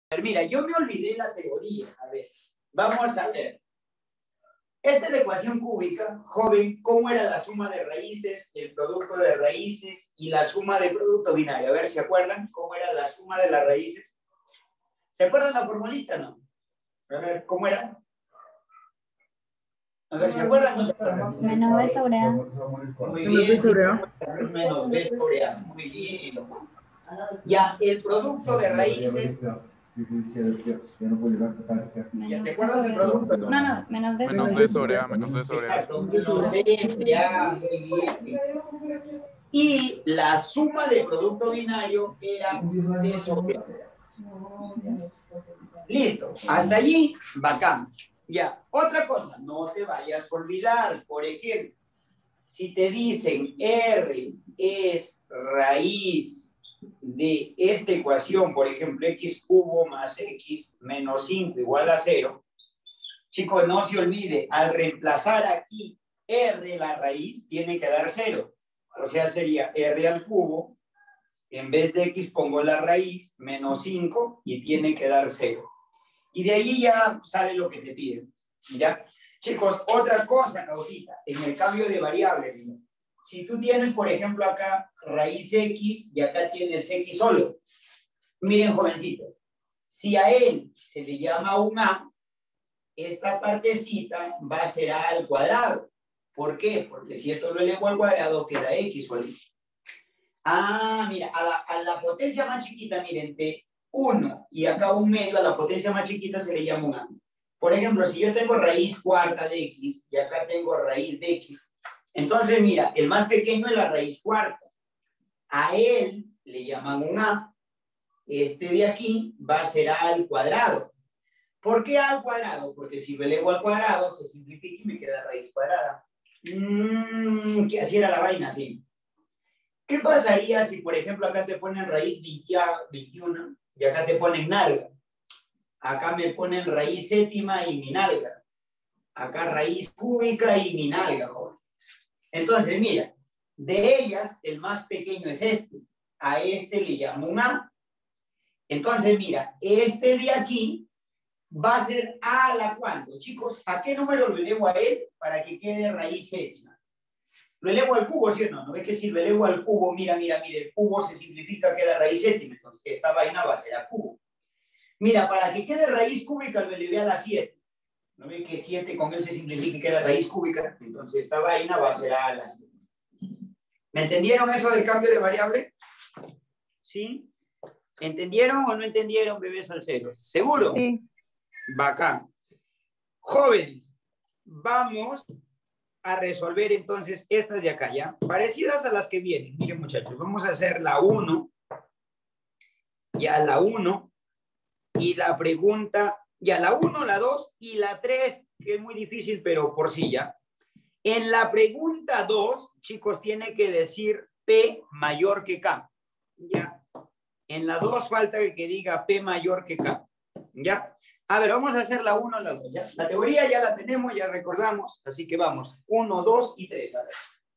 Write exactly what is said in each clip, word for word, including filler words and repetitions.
ver, mira, yo me olvidé la teoría. A ver, vamos a ver. Esta es la ecuación cúbica. Joven, ¿cómo era la suma de raíces, el producto de raíces y la suma de producto binario? A ver, ¿se acuerdan cómo era la suma de las raíces? ¿Se acuerdan la formulita, no? A ver, ¿cómo era? A ver, ¿se acuerdan o no se acuerdan? Menos B sobre A. Muy bien, sí, menos B sobre A. Muy bien. Ya, el producto de raíces. ¿Ya te acuerdas el producto? No, no, menos D Menos D sobre A, menos D sobre A. Exacto, menos D sobre A, muy bien. Y la suma de producto binario era C sobre A. Listo, hasta allí, bacán. Ya, otra cosa, no te vayas a olvidar, por ejemplo, si te dicen R es raíz de esta ecuación, por ejemplo, x cubo más x menos cinco igual a cero, chicos, no se olvide, al reemplazar aquí R, la raíz, tiene que dar cero. O sea, sería R al cubo, en vez de x pongo la raíz, menos cinco, y tiene que dar cero. Y de ahí ya sale lo que te piden. ¿Ya? Chicos, otra cosa, causita, en el cambio de variable, mira. Si tú tienes, por ejemplo, acá raíz x y acá tienes x solo. Miren, jovencitos, si a él se le llama un a, esta partecita va a ser a al cuadrado. ¿Por qué? Porque si esto lo elevo al cuadrado, queda x solito. Ah, mira, a la, a la potencia más chiquita, miren, de uno y acá un medio, a la potencia más chiquita se le llama un a. Por ejemplo, si yo tengo raíz cuarta de x y acá tengo raíz de x, entonces mira, el más pequeño es la raíz cuarta. A él le llaman un a. Este de aquí va a ser a al cuadrado. ¿Por qué a al cuadrado? Porque si lo elevo al cuadrado se simplifica y me queda raíz cuadrada. Mmm, ¿qué así era la vaina? Sí. ¿Qué pasaría si, por ejemplo, acá te ponen raíz veintiuno y acá te ponen nalga? Acá me ponen raíz séptima y mi nalga. Acá raíz cúbica y mi nalga, joven. Entonces, mira, de ellas, el más pequeño es este. A este le llamo un a. Entonces, mira, este de aquí va a ser a la cuánto. Chicos, ¿a qué número lo elevo a él para que quede raíz séptima? Lo elevo al cubo, ¿sí o no? ¿No ves que si lo elevo al cubo, mira, mira, mira, el cubo se simplifica, queda raíz séptima. Entonces, esta vaina va a ser a cubo. Mira, para que quede raíz cúbica lo elevé a la siete. ¿No ves que siete con él se simplifica y queda raíz cúbica? Entonces, esta vaina va a ser a la siete. ¿Me entendieron eso del cambio de variable? ¿Sí? ¿Entendieron o no entendieron, bebés salseros? ¿Seguro? Sí. Bacán. Jóvenes, vamos a resolver entonces estas de acá, ¿ya? Parecidas a las que vienen. Miren, muchachos, vamos a hacer la uno, ya la uno, y la pregunta, ya la uno, la dos y la tres, que es muy difícil, pero por sí ya. En la pregunta dos, chicos, tiene que decir P mayor que K, ¿ya? En la dos falta que diga P mayor que K, ¿ya? A ver, vamos a hacer la uno, la dos, ¿ya? La teoría ya la tenemos, ya recordamos, así que vamos. uno, dos y tres, a ver.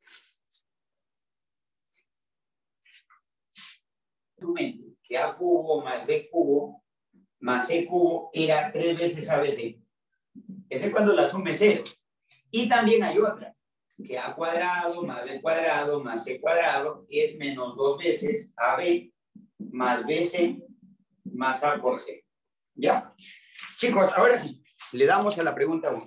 Que A cubo más B cubo más C cubo era tres veces A B C. Ese es cuando la suma es cero. Y también hay otra, que A cuadrado más B cuadrado más C cuadrado es menos dos veces A B más B C más A por C. ¿Ya? Chicos, ahora sí, le damos a la pregunta uno.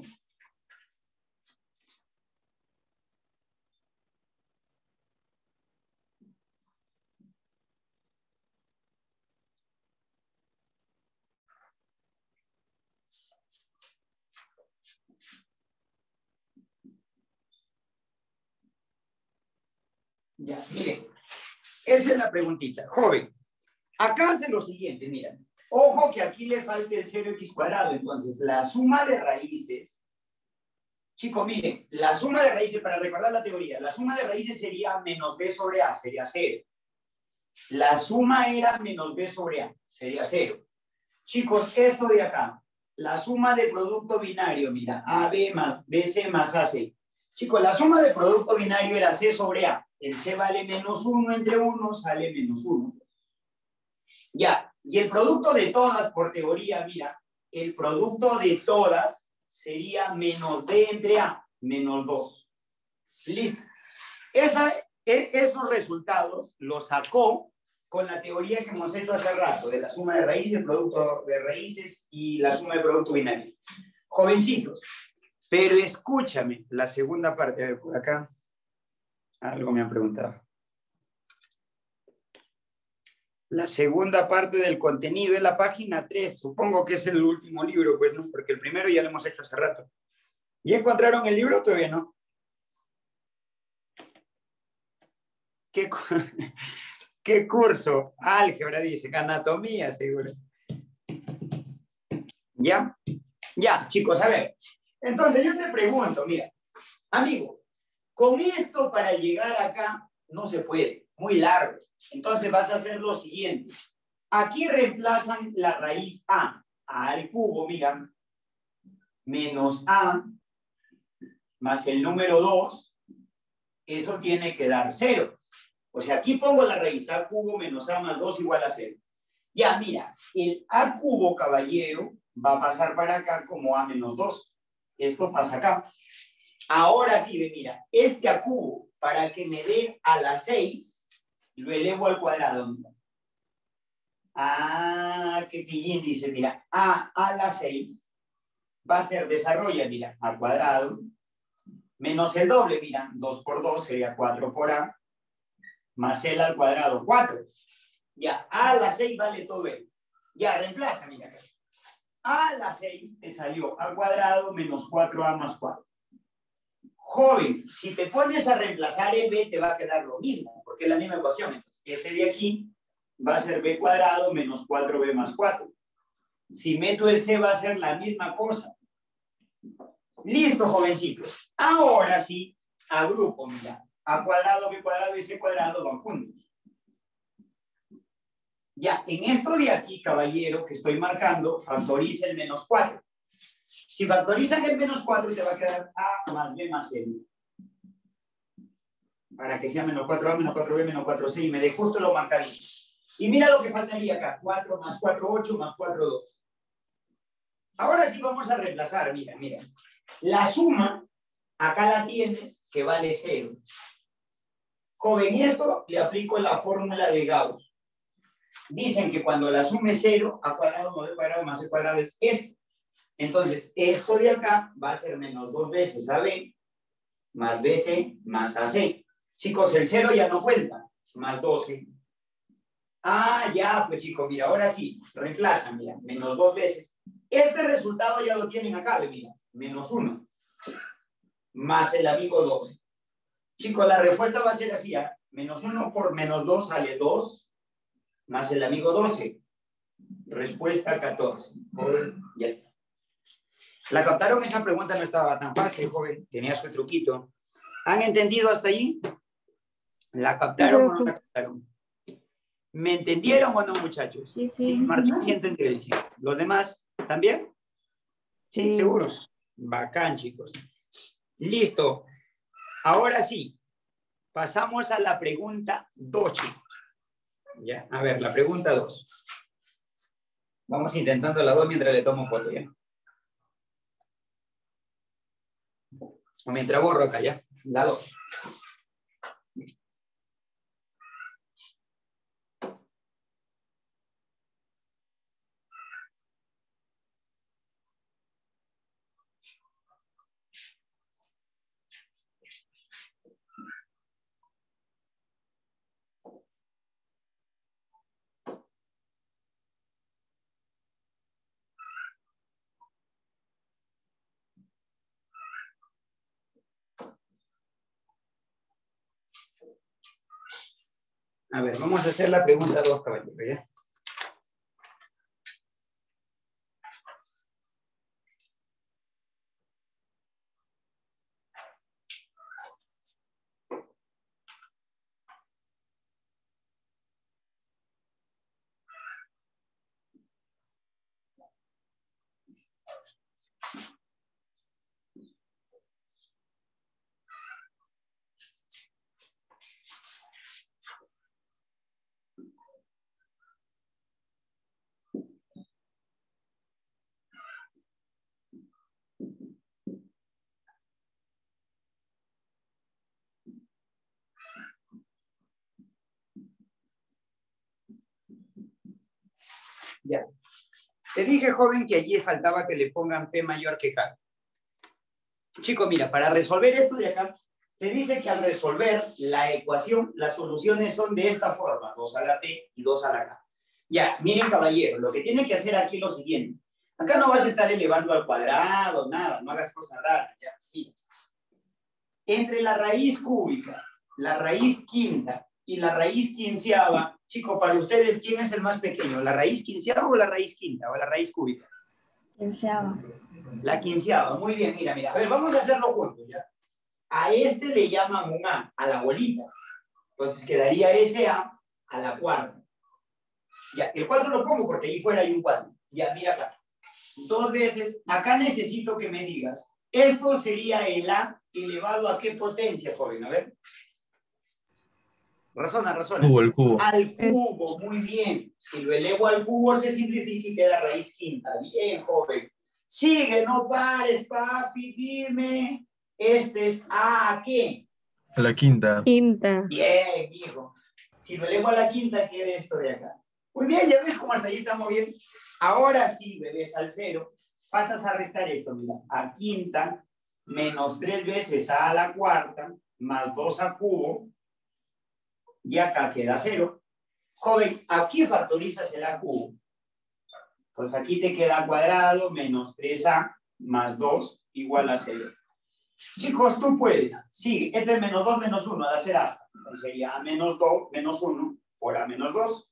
Ya, miren, esa es la preguntita. Joven, acá hace lo siguiente, miren. Ojo que aquí le falta el cero x cuadrado, entonces la suma de raíces, chicos, miren, la suma de raíces, para recordar la teoría, la suma de raíces sería menos b sobre a, sería cero. La suma era menos b sobre a, sería cero. Chicos, esto de acá, la suma de producto binario, mira, A B más B C más A C. Chicos, la suma de producto binario era C sobre A. El C vale menos uno entre uno, sale menos uno. Ya, Y el producto de todas, por teoría, mira, el producto de todas sería menos D entre A, menos dos. Listo. Esa, esos resultados los sacó con la teoría que hemos hecho hace rato, de la suma de raíces, el producto de raíces y la suma de producto binario. Jovencitos, pero escúchame, la segunda parte, a ver, por acá, algo me han preguntado. La segunda parte del contenido es la página tres, supongo que es el último libro, pues no, porque el primero ya lo hemos hecho hace rato. ¿Ya encontraron el libro? Todavía no. ¿Qué, ¿Qué curso? Álgebra, dice, anatomía, seguro. ¿Ya? Ya, chicos, a ver. Entonces yo te pregunto, mira, amigo, con esto para llegar acá no se puede, muy largo. Entonces vas a hacer lo siguiente. Aquí reemplazan la raíz A, A al cubo, mira, menos A, más el número dos, eso tiene que dar cero. O sea, aquí pongo la raíz A cubo menos A más dos igual a cero. Ya, mira, el A cubo, caballero, va a pasar para acá como A menos dos. Esto pasa acá. Ahora sí, ve, mira, este A cubo, para que me dé a la seis, lo elevo al cuadrado. Mira. Ah, qué pillín, dice, mira, A a la seis va a ser, desarrolla, mira, al cuadrado, menos el doble, mira, dos por dos sería cuatro por A, más el al cuadrado, cuatro. Ya, A a la seis vale todo él. Ya, reemplaza, mira. A a la seis te salió al cuadrado menos cuatro A más cuatro. Joven, si te pones a reemplazar el B, te va a quedar lo mismo, porque es la misma ecuación. Entonces, este de aquí va a ser B cuadrado menos cuatro B más cuatro. Si meto el C, va a ser la misma cosa. Listo, jovencitos. Ahora sí, agrupo, mira. A cuadrado, B cuadrado y C cuadrado van juntos. Ya, en esto de aquí, caballero, que estoy marcando, factoriza el menos cuatro. Si factorizan el menos cuatro, te va a quedar A más B más C. Para que sea menos cuatro A, menos cuatro B, menos cuatro C, y me dé justo lo marcadito. Y mira lo que faltaría acá. cuatro más cuatro, ocho, más cuatro, dos. Ahora sí vamos a reemplazar, mira, mira. La suma, acá la tienes, que vale cero. Joven, y esto le aplico la fórmula de Gauss. Dicen que cuando la suma es cero, A cuadrado más B cuadrado más C cuadrado es esto. Entonces, esto de acá va a ser menos dos veces A B, más B C, más A C. Chicos, el cero ya no cuenta, más doce. Ah, ya, pues chicos, mira, ahora sí, reemplazan, mira, menos dos veces. Este resultado ya lo tienen acá, mira, menos uno, más el amigo doce. Chicos, la respuesta va a ser así, ¿eh? Menos uno por menos dos sale dos, más el amigo doce. Respuesta catorce. Joven, ya está. ¿La captaron? Esa pregunta no estaba tan fácil, joven, tenía su truquito. ¿Han entendido hasta allí? ¿La captaron o no la captaron? ¿Me entendieron o no, muchachos? Sí, sí. Sí, Martín sí entendió. Sí. ¿Los demás también? Sí, sí, seguros. Bacán, chicos. Listo. Ahora sí, pasamos a la pregunta dos, chicos. Ya, a ver, la pregunta dos. Vamos intentando la dos mientras le tomo foto, ¿ya? O mientras borro acá, ¿ya? La dos. A ver, vamos a hacer la pregunta dos, caballero, ¿ya? Ya. Te dije, joven, que allí faltaba que le pongan P mayor que K. Chico, mira, para resolver esto de acá, te dice que al resolver la ecuación, las soluciones son de esta forma, dos a la P y dos a la K. Ya, miren, caballero, lo que tiene que hacer aquí es lo siguiente. Acá no vas a estar elevando al cuadrado, nada, no hagas cosas raras, ya, sí. Entre la raíz cúbica, la raíz quinta y la raíz quinceava, chicos, para ustedes, ¿quién es el más pequeño? ¿La raíz quinceava o la raíz quinta o la raíz cúbica? Quinceava. La quinceava, muy bien, mira, mira. A ver, vamos a hacerlo juntos, ¿ya? A este le llaman un A, a la bolita. Entonces quedaría ese A a la cuarta. Ya, el cuatro lo pongo porque ahí fuera hay un cuatro. Ya, mira acá. Dos veces, acá necesito que me digas, esto sería el A elevado a qué potencia, joven, a ver. Razona, razona. Cubo, el cubo. Al cubo, muy bien. Si lo elevo al cubo se simplifica y queda raíz quinta. Bien, joven. Sigue, no pares, papi, dime. Este es A, ¿qué? A la quinta. Quinta. Bien, hijo. Si lo elevo a la quinta, queda esto de acá. Muy bien, ya ves cómo hasta ahí estamos bien. Ahora sí, bebés, al cero, pasas a restar esto, mira. A quinta, menos tres veces A a la cuarta, más dos a cubo, y acá queda cero. Joven, aquí factorizas el A cubo. Entonces aquí te queda A cuadrado menos tres A más dos igual a cero. Chicos, tú puedes. Sigue. Este es menos dos menos uno, de hacer hasta. Entonces sería A menos dos menos uno por A menos dos.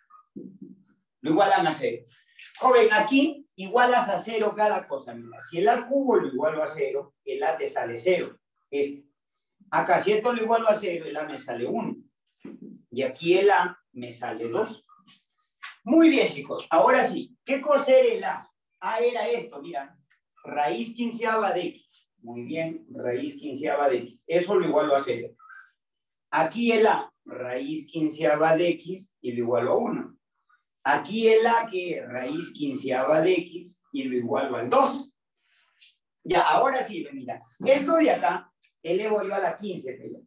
Lo igualan a cero. Joven, aquí igualas a cero cada cosa. Mira, si el A cubo lo igualo a cero, el A te sale cero. Este. Acá si esto lo igualo a cero, el A me sale uno. Y aquí el A me sale dos. Muy bien, chicos. Ahora sí, ¿qué cosa era el A? A era esto, mira. Raíz quinceava de X. Muy bien, raíz quinceava de X. Eso lo igualo a cero. Aquí el A, raíz quinceava de X y lo igualo a uno. Aquí el A que es raíz quinceava de X y lo igualo al dos. Ya, ahora sí, mira. Esto de acá, elevo yo a la quince, pero.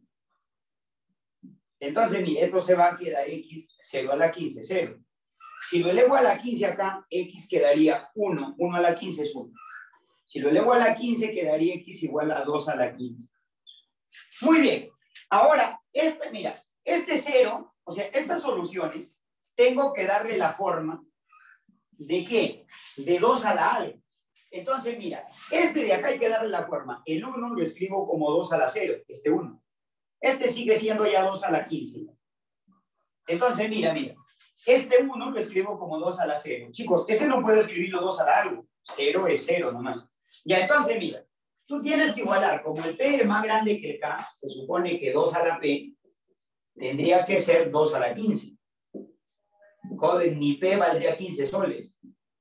Entonces, mire, esto se va a quedar X, cero a la quince, cero. Si lo elevo a la quince acá, X quedaría uno. uno a la quince es uno. Si lo elevo a la quince, quedaría X igual a dos a la quince. Muy bien. Ahora, este, mira, este cero, o sea, estas soluciones, tengo que darle la forma ¿de qué? De dos a la algo. Entonces, mira, este de acá hay que darle la forma. El uno lo escribo como dos a la cero, este uno. Este sigue siendo ya dos a la quince. Entonces, mira, mira. Este uno lo escribo como dos a la cero. Chicos, este no puedo escribirlo dos a la algo. cero es cero nomás. Ya, entonces, mira. Tú tienes que igualar, como el P es más grande que el K, se supone que dos a la P tendría que ser dos a la quince. Joven, mi P valdría quince soles.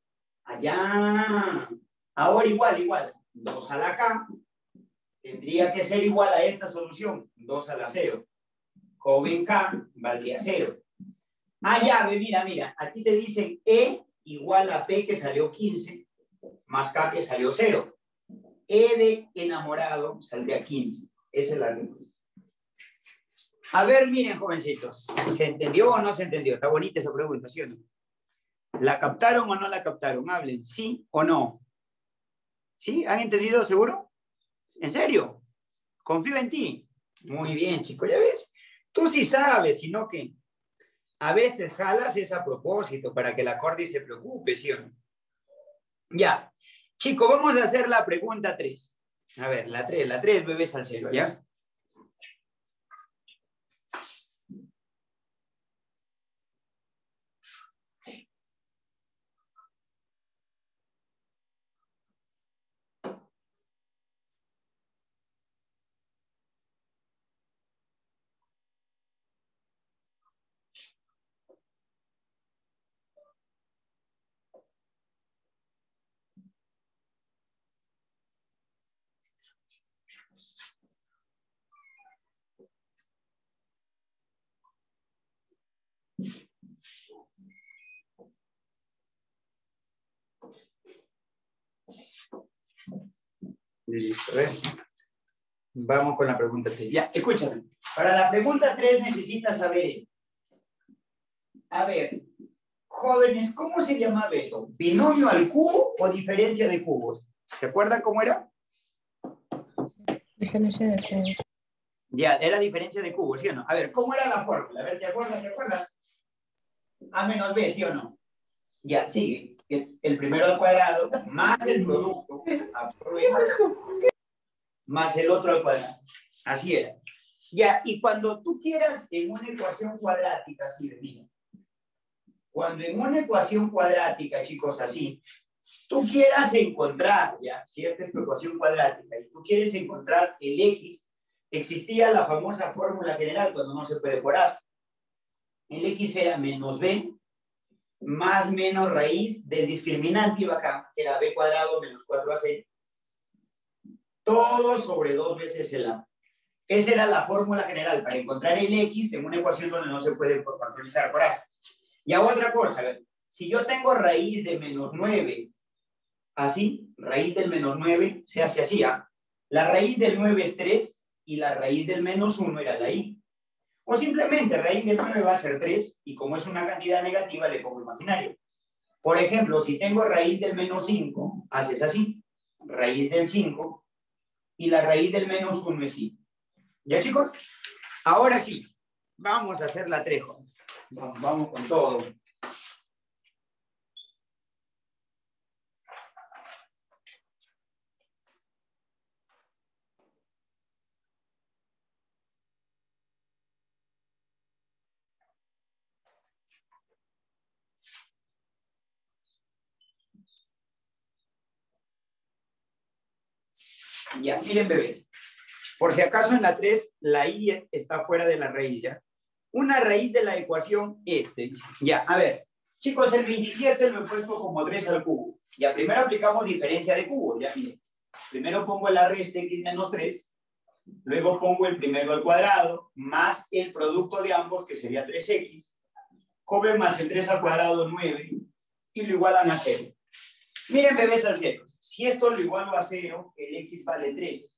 Allá. Ahora igual, igual. dos a la K tendría que ser igual a esta solución. dos a la cero. Joven K valdría cero. Ah, ya, ve, mira, mira. A ti te dicen E igual a P que salió quince más K que salió cero. E de enamorado saldría quince. Esa es la respuesta. A ver, miren, jovencitos. ¿Se entendió o no se entendió? Está bonita esa pregunta, ¿sí o no? ¿La captaron o no la captaron? Hablen, ¿sí o no? ¿Sí? ¿Han entendido seguro? ¿En serio? Confío en ti. Muy bien, chicos. ¿Ya ves? Tú sí sabes, sino que a veces jalas es a propósito para que la Cordy se preocupe, ¿sí o no? Ya. Chicos, vamos a hacer la pregunta tres. A ver, la tres, la tres, bebés al cero, ¿ya? Listo, a ver. Vamos con la pregunta tres. Ya, escúchame. Para la pregunta tres necesitas saber esto. A ver, Jóvenes, ¿cómo se llamaba eso? ¿Binomio al cubo o diferencia de cubos? ¿Se acuerdan cómo era? Diferencia de cubos. Ya, era diferencia de cubos, ¿sí o no? A ver, ¿cómo era la fórmula? A ver, ¿te acuerdas? ¿Te acuerdas? A menos B, ¿sí o no? Ya, sigue. El, el primero al cuadrado más el producto más el otro al cuadrado. Así era. Ya, y cuando tú quieras en una ecuación cuadrática, así de mira. Cuando en una ecuación cuadrática, chicos, así, tú quieras encontrar, ya, si esta es tu ecuación cuadrática, y tú quieres encontrar el X, existía la famosa fórmula general cuando no se puede por A. El X era menos B, más menos raíz del discriminante iba acá, que era B cuadrado menos cuatro A C, todo sobre dos veces el A. Esa era la fórmula general para encontrar el X en una ecuación donde no se puede factorizar por A. Y a otra cosa, si yo tengo raíz de menos nueve, así, raíz del menos nueve, se hace así, ¿ah? La raíz del nueve es tres y la raíz del menos uno era la I. O simplemente raíz del nueve va a ser tres y como es una cantidad negativa le pongo imaginario. Por ejemplo, si tengo raíz del menos cinco, haces así, raíz del cinco y la raíz del menos uno es I. ¿Ya, chicos? Ahora sí, vamos a hacer la trejo. Vamos, vamos con todo. Ya, miren, bebés. Por si acaso en la tres, la I está fuera de la raíz, ¿ya? Una raíz de la ecuación este. Ya, a ver. Chicos, el veintisiete lo he puesto como tres al cubo. Ya, primero aplicamos diferencia de cubo, ya miren. Primero pongo la raíz de x menos tres. Luego pongo el primero al cuadrado, más el producto de ambos, que sería tres x. Joven más el tres al cuadrado, nueve. Y lo igualan a cero. Miren, bebés al cero. Si esto lo igualo a cero, el x vale tres.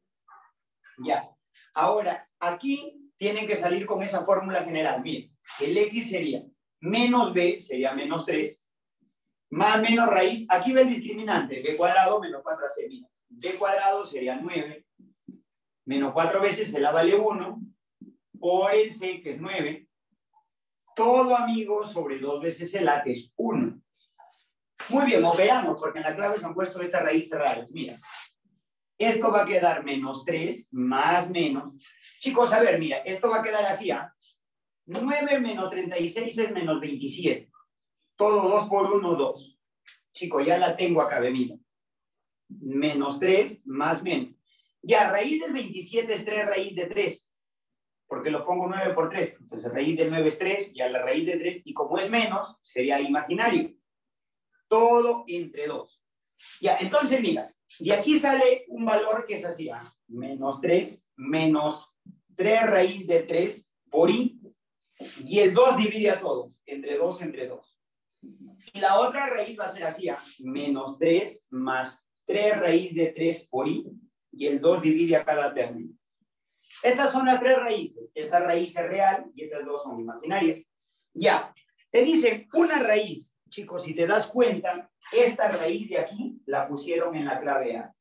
Ya. Ahora, aquí tienen que salir con esa fórmula general. Miren, el x sería menos b, sería menos tres, más menos raíz. Aquí ve el discriminante, b cuadrado menos cuatro a c. Mira, b cuadrado sería nueve, menos cuatro veces el a vale uno, por el c, que es nueve. Todo, amigo, sobre dos veces el a, que es uno. Muy bien, operamos, porque en la clave se han puesto estas raíces raras. Mira, esto va a quedar menos tres, más menos. Chicos, a ver, mira, esto va a quedar así, ¿ah? nueve menos treinta y seis es menos veintisiete. Todo dos por uno, dos. Chicos, ya la tengo acá, ve, mira. Menos tres, más menos. Ya, raíz del veintisiete es tres raíz de tres. Porque lo pongo nueve por tres. Entonces, raíz del nueve es tres, ya la raíz de tres. Y como es menos, sería imaginario. Todo entre dos. Ya, entonces, mira. De aquí sale un valor que es así, ¿ah? Menos tres, menos tres raíz de tres por i. Y el dos divide a todos, entre dos, entre dos. Y la otra raíz va a ser así, ¿ah? Menos tres más tres raíz de tres por i, y el dos divide a cada término. Estas son las tres raíces. Esta raíz es real y estas dos son imaginarias. Ya, te dicen una raíz. Chicos, si te das cuenta, esta raíz de aquí la pusieron en la clave A.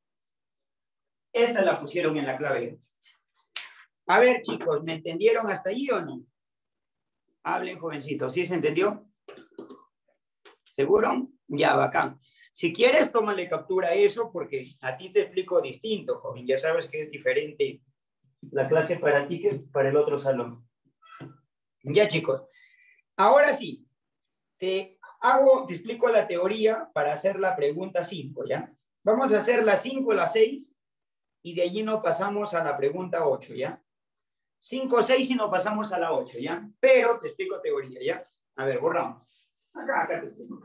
Esta la pusieron en la clave A. A ver, chicos, ¿me entendieron hasta allí o no? Hablen, jovencitos. ¿Sí se entendió? ¿Seguro? Ya, bacán. Si quieres, tómale captura a eso porque a ti te explico distinto, joven. Ya sabes que es diferente la clase para ti que para el otro salón. Ya, chicos. Ahora sí, te hago, te explico la teoría para hacer la pregunta cinco, ¿ya? Vamos a hacer la cinco, la seis y de allí nos pasamos a la pregunta ocho, ¿ya? cinco, seis y nos pasamos a la ocho, ¿ya? Pero te explico teoría, ¿ya? A ver, borramos. Acá, acá te explico.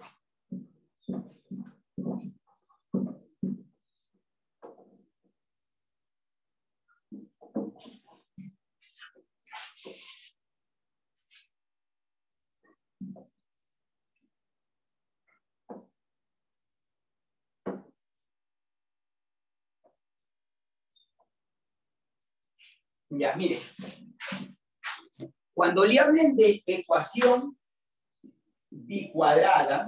Ya, mire. Cuando le hablen de ecuación, bicuadrada,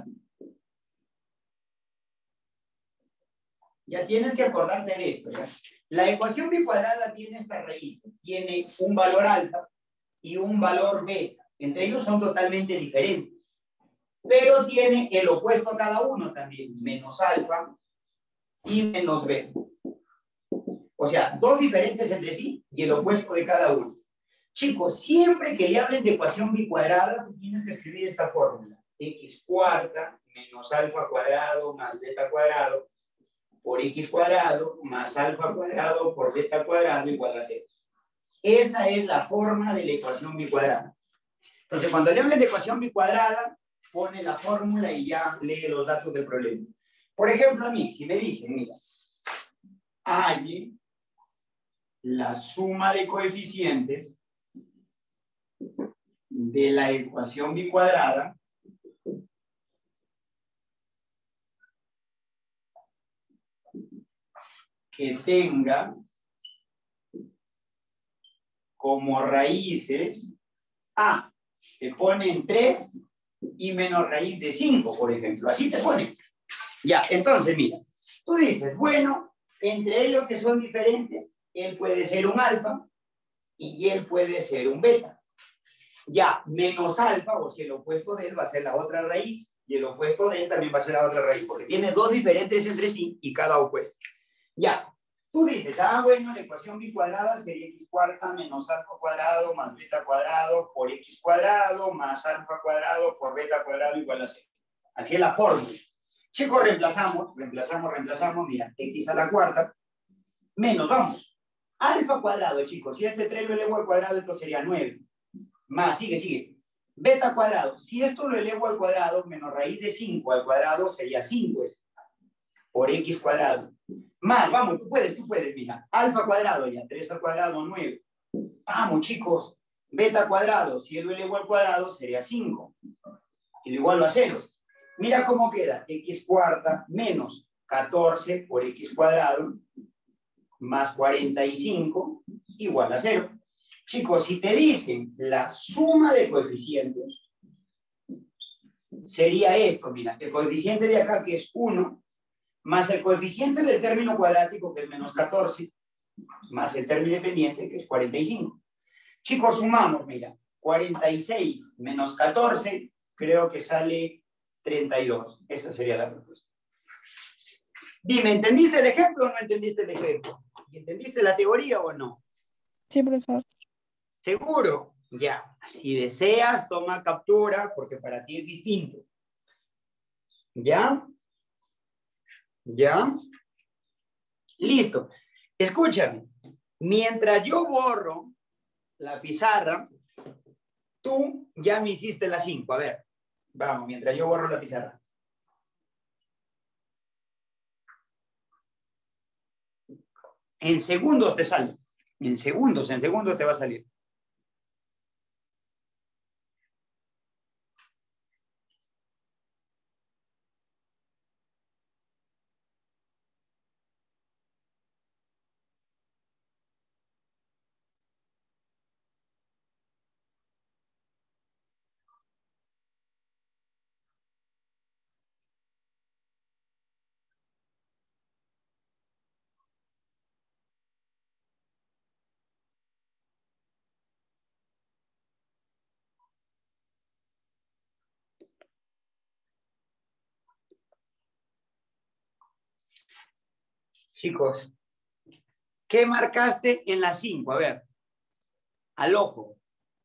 ya tienes que acordarte de esto, ¿ya? La ecuación bicuadrada tiene estas raíces, tiene un valor alfa y un valor beta. Entre ellos son totalmente diferentes, pero tiene el opuesto a cada uno también, menos alfa y menos beta. O sea, dos diferentes entre sí y el opuesto de cada uno. Chicos, siempre que le hablen de ecuación bicuadrada, tú tienes que escribir esta fórmula. X cuarta menos alfa cuadrado más beta cuadrado por x cuadrado más alfa cuadrado por beta cuadrado igual a cero. Esa es la forma de la ecuación bicuadrada. Entonces, cuando le hablen de ecuación bicuadrada, pone la fórmula y ya lee los datos del problema. Por ejemplo, a mí, si me dicen, mira, hay la suma de coeficientes de la ecuación bicuadrada que tenga como raíces A, te ponen tres y menos raíz de cinco, por ejemplo. Así te ponen. Ya, entonces, mira, tú dices, bueno, entre ellos que son diferentes, él puede ser un alfa y él puede ser un beta. Ya, menos alfa, o si el opuesto de él va a ser la otra raíz, y el opuesto de él también va a ser la otra raíz, porque tiene dos diferentes entre sí y cada opuesto. Ya, tú dices, ah, bueno, la ecuación bicuadrada sería x cuarta menos alfa cuadrado más beta cuadrado por x cuadrado más alfa cuadrado por beta cuadrado igual a cero. Así es la fórmula. Chicos, reemplazamos, reemplazamos, reemplazamos, mira, x a la cuarta menos, vamos, alfa cuadrado, chicos, si este tres lo elevo al cuadrado, esto sería nueve. Más, sigue, sigue. Beta cuadrado, si esto lo elevo al cuadrado, menos raíz de cinco al cuadrado sería cinco esto, por x cuadrado. Más, vamos, tú puedes, tú puedes, mira. Alfa cuadrado ya, tres al cuadrado, nueve. Vamos, chicos. Beta cuadrado, si lo elevo al cuadrado sería cinco. Y lo igualo a cero. Mira cómo queda. X cuarta menos catorce por x cuadrado más cuarenta y cinco igual a cero. Chicos, si te dicen la suma de coeficientes, sería esto, mira, el coeficiente de acá que es uno, más el coeficiente del término cuadrático que es menos catorce, más el término independiente que es cuarenta y cinco. Chicos, sumamos, mira, cuarenta y seis menos catorce, creo que sale treinta y dos. Esa sería la respuesta. Dime, ¿entendiste el ejemplo o no entendiste el ejemplo? ¿Entendiste la teoría o no? Sí, profesor. ¿Seguro? Ya. Si deseas, toma captura porque para ti es distinto. ¿Ya? ¿Ya? Listo. Escúchame. Mientras yo borro la pizarra, tú ya me hiciste las cinco. A ver, vamos, mientras yo borro la pizarra. En segundos te sale. En segundos, en segundos te va a salir. Chicos, ¿qué marcaste en las cinco? A ver, al ojo.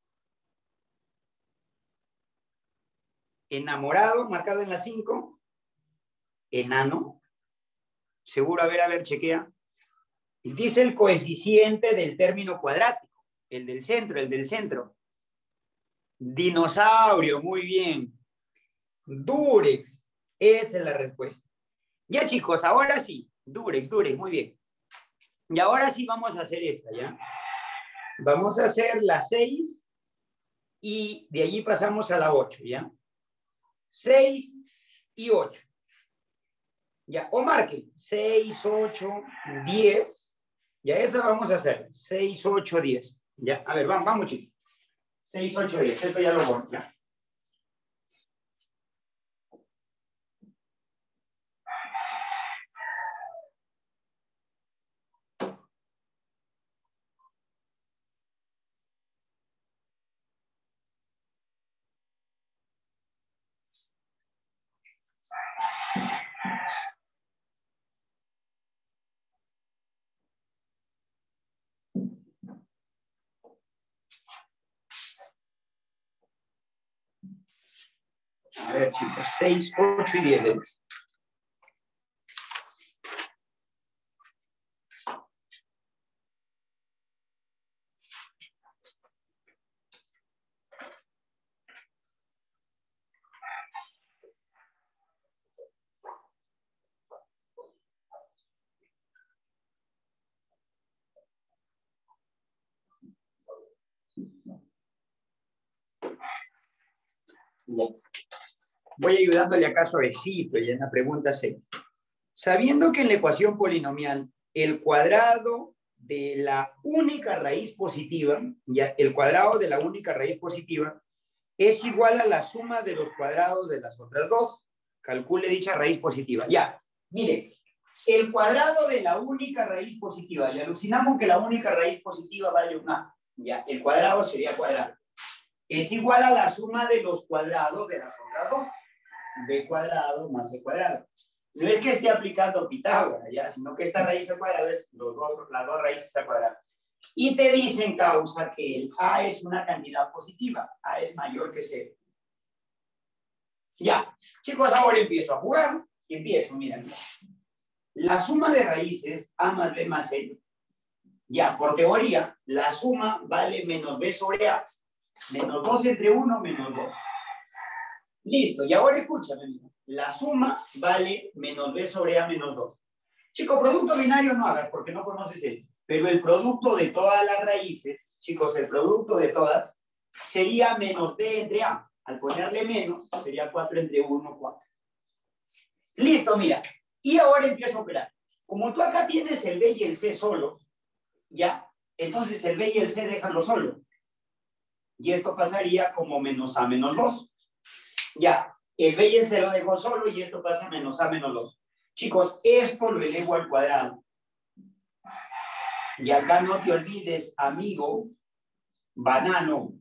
Enamorado, marcado en las cinco. Enano. Seguro, a ver, a ver, chequea. Dice el coeficiente del término cuadrático. El del centro, el del centro. Dinosaurio, muy bien. Durex, esa es la respuesta. Ya, chicos, ahora sí. Durex, Durex, muy bien. Y ahora sí vamos a hacer esta, ¿ya? Vamos a hacer la seis y de allí pasamos a la ocho, ¿ya? seis y ocho. Ya, o marquen seis, ocho, diez. Ya, esa vamos a hacer. seis, ocho, diez. Ya, a ver, vamos, vamos, chicos. seis, ocho, diez. Esto ya lo borro, ¿ya? A ver, chicos, seis, ocho y diez. Voy ayudándole acá suavecito y en la pregunta seis. Sabiendo que en la ecuación polinomial el cuadrado de la única raíz positiva, ya, el cuadrado de la única raíz positiva es igual a la suma de los cuadrados de las otras dos. Calcule dicha raíz positiva. Ya, mire, el cuadrado de la única raíz positiva, y alucinamos que la única raíz positiva vale un A. Ya, el cuadrado sería cuadrado. Es igual a la suma de los cuadrados de las otras dos. B cuadrado más C cuadrado. No es que esté aplicando Pitágoras, ya, sino que esta raíz al cuadrado es los dos, las dos raíces al cuadrado. Y te dicen, causa, que el A es una cantidad positiva. A es mayor que cero. Ya, chicos, ahora empiezo a jugar. Empiezo, miren. La suma de raíces, A más B más C. Ya, por teoría, la suma vale menos B sobre A. Menos dos entre uno, menos dos. Listo, y ahora escúchame, mira. La suma vale menos B sobre A menos dos. Chicos, producto binario no hagas porque no conoces esto. Pero el producto de todas las raíces, chicos, el producto de todas sería menos D entre A. Al ponerle menos, sería cuatro entre uno, cuatro. Listo, mira. Y ahora empiezo a operar. Como tú acá tienes el B y el C solos, ¿ya? Entonces el B y el C déjalo solo. Y esto pasaría como menos A menos dos. Ya, el B y el C lo dejo solo y esto pasa a menos A menos dos. Chicos, esto lo elevo al cuadrado. Y acá no te olvides, amigo, banano.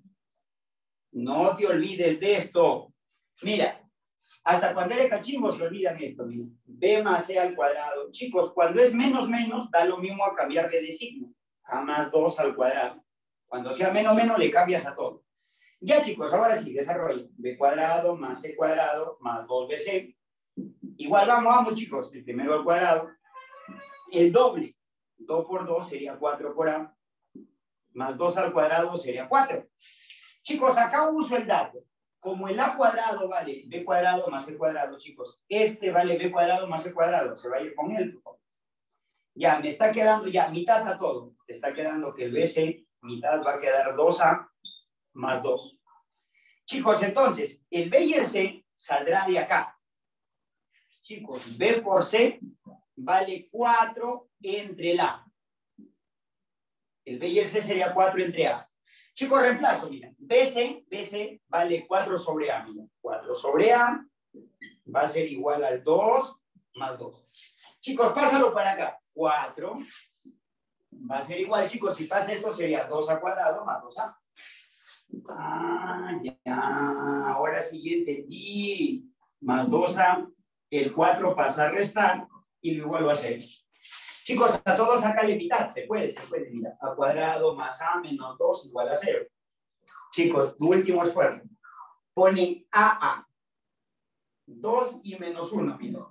No te olvides de esto. Mira, hasta cuando eres cachimbo se olvidan esto. Mira. B más C al cuadrado. Chicos, cuando es menos menos, da lo mismo a cambiarle de signo. A más dos al cuadrado. Cuando sea menos menos, le cambias a todo. Ya, chicos, ahora sí, desarrollo. B cuadrado más C cuadrado más dos B C. Igual vamos, vamos, chicos. El primero al cuadrado. El doble. dos por dos sería cuatro por A. Más dos al cuadrado sería cuatro. Chicos, acá uso el dato. Como el A cuadrado vale B cuadrado más C cuadrado, chicos. Este vale B cuadrado más C cuadrado. Se va a ir con él. Ya, me está quedando ya mitad a todo. Te está quedando que el B C, mitad va a quedar dos A más dos. Chicos, entonces, el B y el C saldrá de acá. Chicos, B por C vale cuatro entre el A. El B y el C sería cuatro entre A. Chicos, reemplazo, mira. B C, B C vale cuatro sobre A. Mira, cuatro sobre A va a ser igual al dos más dos. Chicos, pásalo para acá. cuatro va a ser igual, chicos, si pasa esto sería dos a cuadrado más dos A. Ah, ya, ahora sí ya entendí. Más dos A, el cuatro pasa a restar y lo igual va a ser. Chicos, a todos acá de mitad, se puede, se puede, mira. A cuadrado más A menos dos igual a cero. Chicos, tu último esfuerzo. Pone A A. dos y menos uno, mira.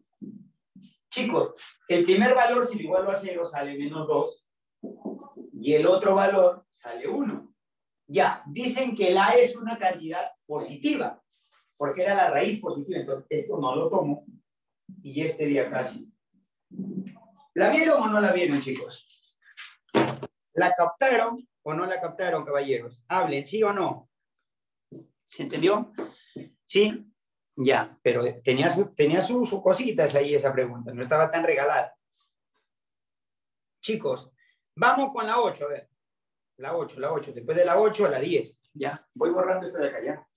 Chicos, el primer valor si lo igualo a cero sale menos dos y el otro valor sale uno. Ya, dicen que el A es una cantidad positiva, porque era la raíz positiva, entonces esto no lo tomo, y este de acá sí. ¿La vieron o no la vieron, chicos? ¿La captaron o no la captaron, caballeros? Hablen, ¿sí o no? ¿Se entendió? ¿Sí? Ya, pero tenía sus tenía su, su cositas ahí esa pregunta, no estaba tan regalada. Chicos, vamos con la ocho, a ver. La ocho, la ocho. Después de la ocho a la diez. Ya, voy borrando esto de acá, ya.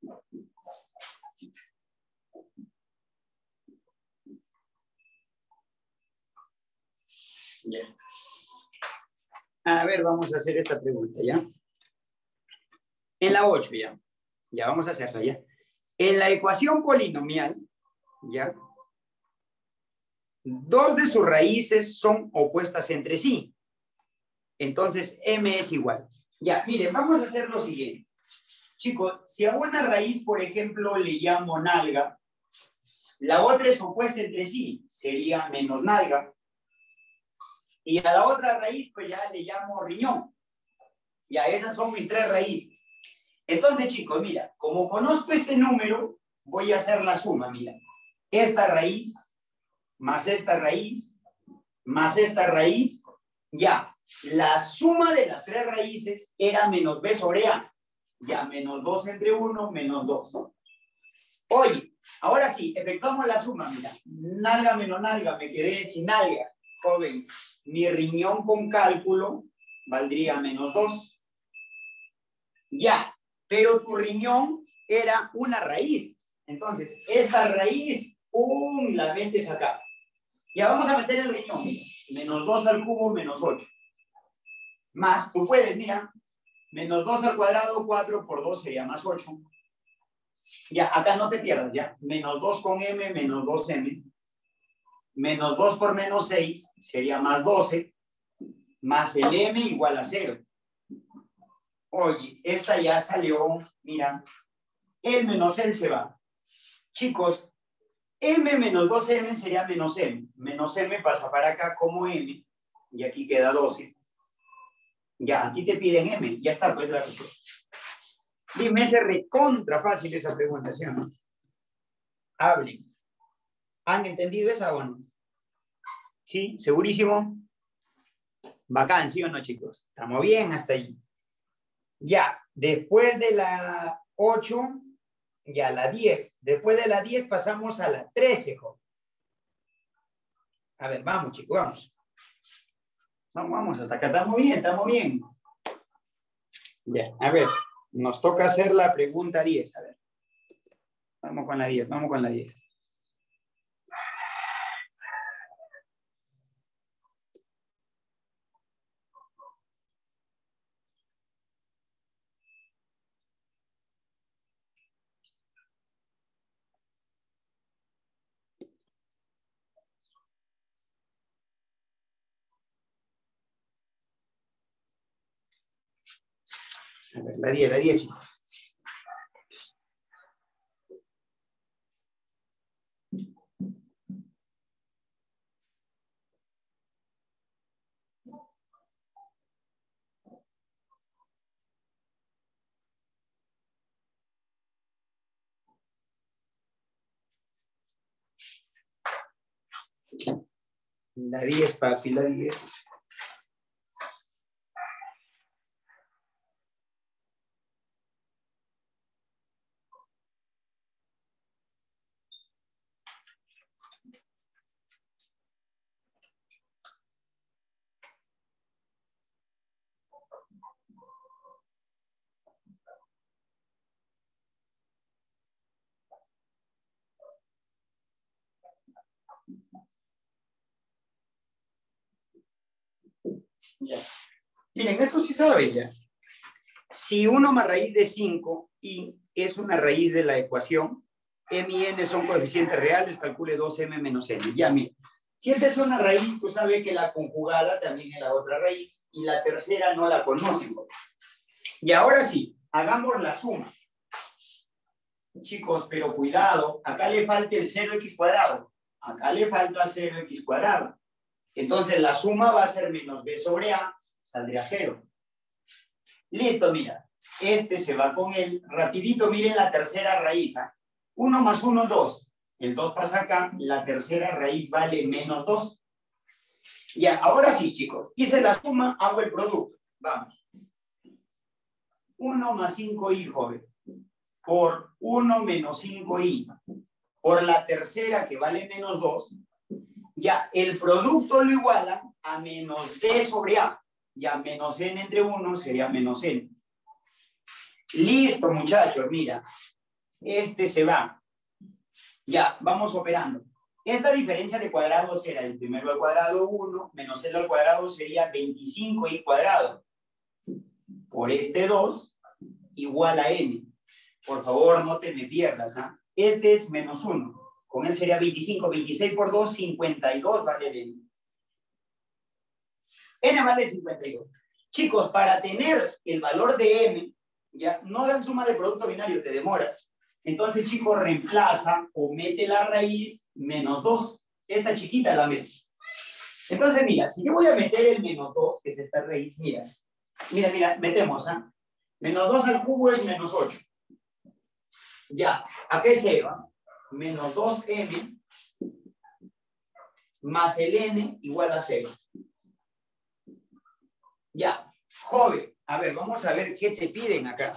Ya. A ver, vamos a hacer esta pregunta, ¿ya? En la ocho, ya. Ya vamos a hacerla, ¿ya? En la ecuación polinomial, ¿ya? Dos de sus raíces son opuestas entre sí. Entonces, m es igual. Ya, miren, vamos a hacer lo siguiente. Chicos, si a una raíz, por ejemplo, le llamo nalga, la otra es opuesta entre sí, sería menos nalga. Y a la otra raíz, pues ya le llamo riñón. Ya, esas son mis tres raíces. Entonces, chicos, mira, como conozco este número, voy a hacer la suma, mira. Esta raíz, más esta raíz, más esta raíz, ya. La suma de las tres raíces era menos b sobre a. Ya, menos dos entre uno, menos dos. Oye, ahora sí, efectuamos la suma, mira. Nalga menos nalga, me quedé sin nalga. Joven, mi riñón con cálculo valdría menos dos. Ya, pero tu riñón era una raíz. Entonces, esta raíz, ¡pum!, la metes acá. Ya vamos a meter el riñón, mira. Menos dos al cubo, menos ocho. Más, tú puedes, mira, menos dos al cuadrado, cuatro por dos sería más ocho. Ya, acá no te pierdas, ya. Menos dos con m, menos dos m. Menos dos por menos seis sería más doce. Más el m igual a cero. Oye, esta ya salió, mira. El menos el se va. Chicos, m menos dos m sería menos m. Menos m pasa para acá como m. Y aquí queda doce. Ya, aquí te piden m. Ya está, pues la respuesta. Dime, es recontra fácil esa pregunta, ¿sí o no? Hablen. ¿Han entendido esa o no? ¿Sí? ¿Segurísimo? Bacán, ¿sí o no, chicos? Estamos bien hasta allí. Ya, después de la ocho, ya la diez. Después de la diez pasamos a la trece, joven. A ver, vamos, chicos, vamos. Vamos, vamos, hasta acá estamos bien, estamos bien. Ya, a ver, nos toca hacer la pregunta diez, a ver. Vamos con la diez, vamos con la diez. A ver, la diez, la diez, chicos. La diez, papi, la diez. Ya. Miren, esto sí sabe ya. Si uno más raíz de cinco y es una raíz de la ecuación, m y n son coeficientes reales, calcule dos m menos n. Ya, miren. Si esta es una raíz, tú sabes que la conjugada también es la otra raíz y la tercera no la conocen. Y ahora sí, hagamos la suma. Chicos, pero cuidado, acá le falta el cero x cuadrado. Acá le falta cero x cuadrado. Entonces la suma va a ser menos b sobre a, saldría cero. Listo, mira. Este se va con él. Rapidito, miren la tercera raíz. ¿eh? uno más uno, dos. El dos pasa acá. La tercera raíz vale menos dos. Ya, ahora sí, chicos. Hice la suma, hago el producto. Vamos. uno más cinco i, joven. Por uno menos cinco i. Por la tercera, que vale menos dos. Ya, el producto lo igualan a menos d sobre a. Ya, menos n entre uno sería menos n. Listo, muchachos, mira. Este se va. Ya, vamos operando. Esta diferencia de cuadrados era el primero al cuadrado uno, menos el al cuadrado sería veinticinco y cuadrado. Por este dos, igual a n. Por favor, no te me pierdas, ¿ah? ¿eh? Este es menos uno. Con él sería veinticinco. veintiséis por dos, cincuenta y dos vale el n. N vale cincuenta y dos. Chicos, para tener el valor de n, ya no dan suma de producto binario, te demoras. Entonces, chicos, reemplaza o mete la raíz menos dos. Esta chiquita la meto. Entonces, mira, si yo voy a meter el menos dos, que es esta raíz, mira. Mira, mira, metemos, ¿ah? ¿eh? Menos dos al cubo es menos ocho. Ya, ¿a qué se va? Menos dos m más el n igual a cero. Ya, joven, a ver, vamos a ver qué te piden acá.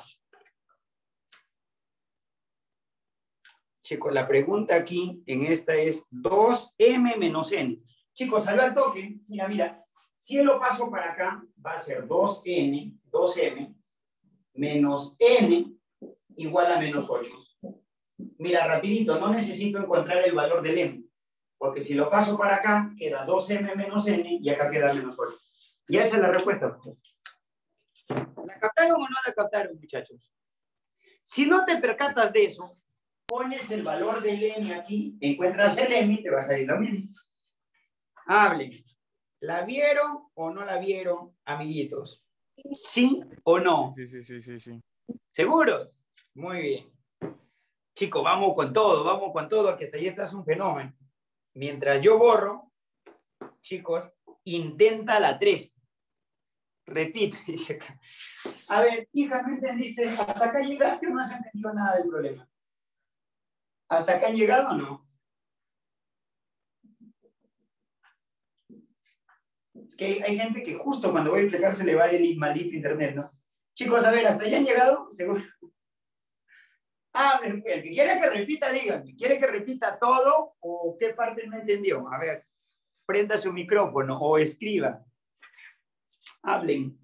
Chicos, la pregunta aquí en esta es dos m menos n. Chicos, salió al toque. Mira, mira. Si yo lo paso para acá, va a ser dos n, dos m, menos n igual a menos ocho. Mira, rapidito, no necesito encontrar el valor del m. Porque si lo paso para acá, queda dos m menos n y acá queda menos ocho. Ya esa es la respuesta. ¿La captaron o no la captaron, muchachos? Si no te percatas de eso, pones el valor del m aquí, encuentras el m y te va a salir lo mismo. Hablen. ¿La vieron o no la vieron, amiguitos? ¿Sí o no? Sí, sí, sí, sí, sí. ¿Seguros? Muy bien. Chicos, vamos con todo, vamos con todo, que hasta ahí estás un fenómeno. Mientras yo borro, chicos, intenta la tres. Repite, dice acá. A ver, hija, ¿me entendiste? ¿Hasta acá llegaste o no has entendido nada del problema? ¿Hasta acá han llegado o no? Es que hay, hay gente que justo cuando voy a explicar se le va el maldito internet, ¿no? Chicos, a ver, ¿hasta allá han llegado? Seguro. Ah, el que quiere que repita, díganme. ¿Quiere que repita todo o qué parte no entendió? A ver, prenda su micrófono o escriba. Hablen.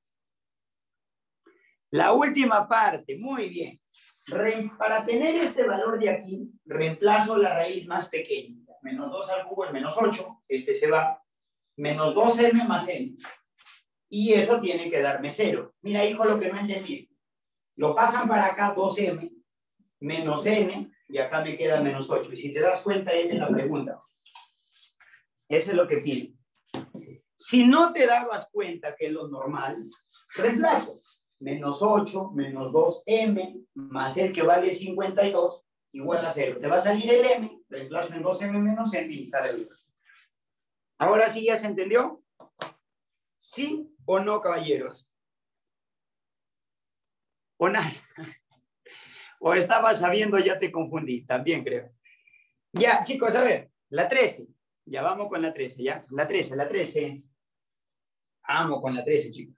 La última parte, muy bien. Re, para tener este valor de aquí, reemplazo la raíz más pequeña. Menos dos al cubo es menos ocho, este se va. Menos dos m más n. Y eso tiene que darme cero. Mira, hijo, lo que no entendí. Lo pasan para acá dos m menos n y acá me queda menos ocho. Y si te das cuenta, esta es la pregunta. Eso es lo que pide. Si no te dabas cuenta que es lo normal, reemplazo. Menos ocho, menos dos m, más el que vale cincuenta y dos, igual a cero. Te va a salir el m, reemplazo en dos m menos n y sale el otro. Ahora sí, ¿ya se entendió? ¿Sí o no, caballeros? ¿O nada? ¿O estabas sabiendo, ya te confundí? También creo. Ya, chicos, a ver, la trece. Ya vamos con la trece, ¿ya? La trece, la trece. Vamos con la trece, chicos.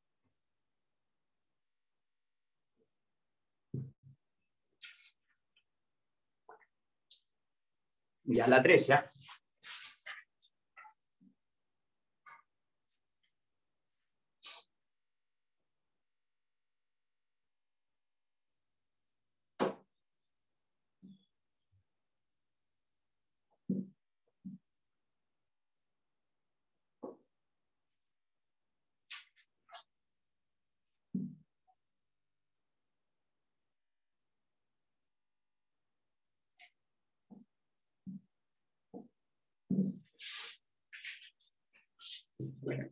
Ya, la trece, ¿ya? Bueno.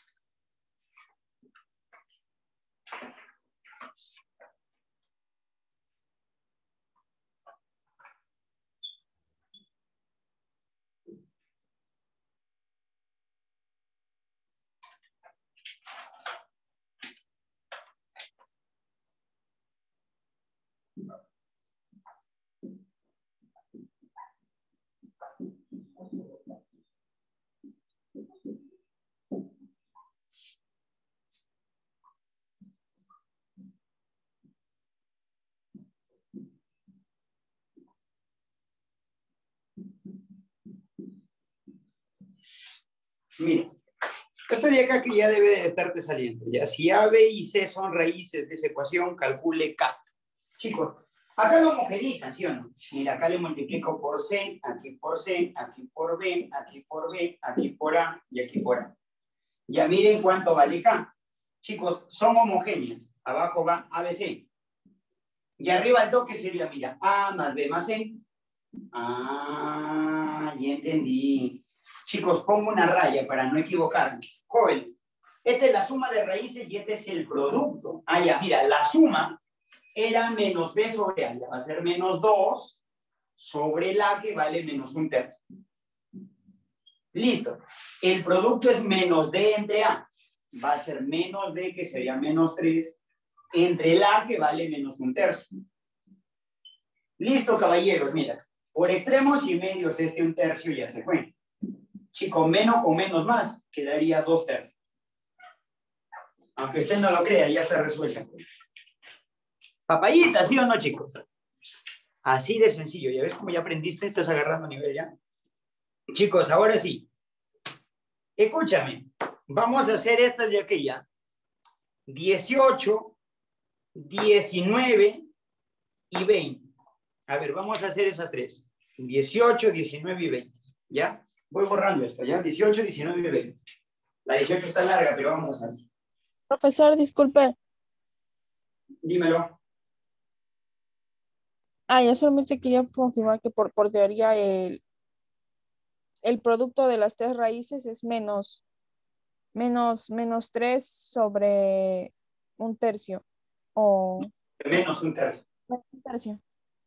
Mira, esta de acá que ya debe de estarte saliendo. Ya, si A, B y C son raíces de esa ecuación, calcule K. Chicos, Acá lo homogenizan, ¿sí o no? Mira, acá le multiplico por C, aquí por C, aquí por B, aquí por B, aquí por A y aquí por A. Ya miren cuánto vale K. Chicos, son homogéneas. Abajo va A B C. Y arriba el toque sería, mira, A más B más C. Ah, ya entendí. Chicos, pongo una raya para no equivocarme. Jóvenes, esta es la suma de raíces y este es el producto. Ah, ya, mira, la suma era menos B sobre A. Ya va a ser menos dos sobre la que vale menos un tercio. Listo. El producto es menos D entre A. Va a ser menos D, que sería menos tres, entre la que vale menos un tercio. Listo, caballeros, mira. Por extremos y medios este un tercio ya se fue. Chico, menos con menos más, quedaría dos tercios. Aunque usted no lo crea, ya está resuelta. Papayita, ¿sí o no, chicos? Así de sencillo. ¿Ya ves cómo ya aprendiste? Estás agarrando nivel ya. Chicos, ahora sí. Escúchame. Vamos a hacer estas de aquella. dieciocho, diecinueve y veinte. A ver, vamos a hacer esas tres. dieciocho, diecinueve y veinte. ¿Ya? Voy borrando esto, ¿ya? dieciocho, diecinueve y veinte. La dieciocho está larga, pero vamos a ver. Profesor, disculpe. Dímelo. Ah, yo solamente quería confirmar que por, por teoría el, el producto de las tres raíces es menos, menos, menos tres sobre un tercio. O Menos un tercio. un tercio.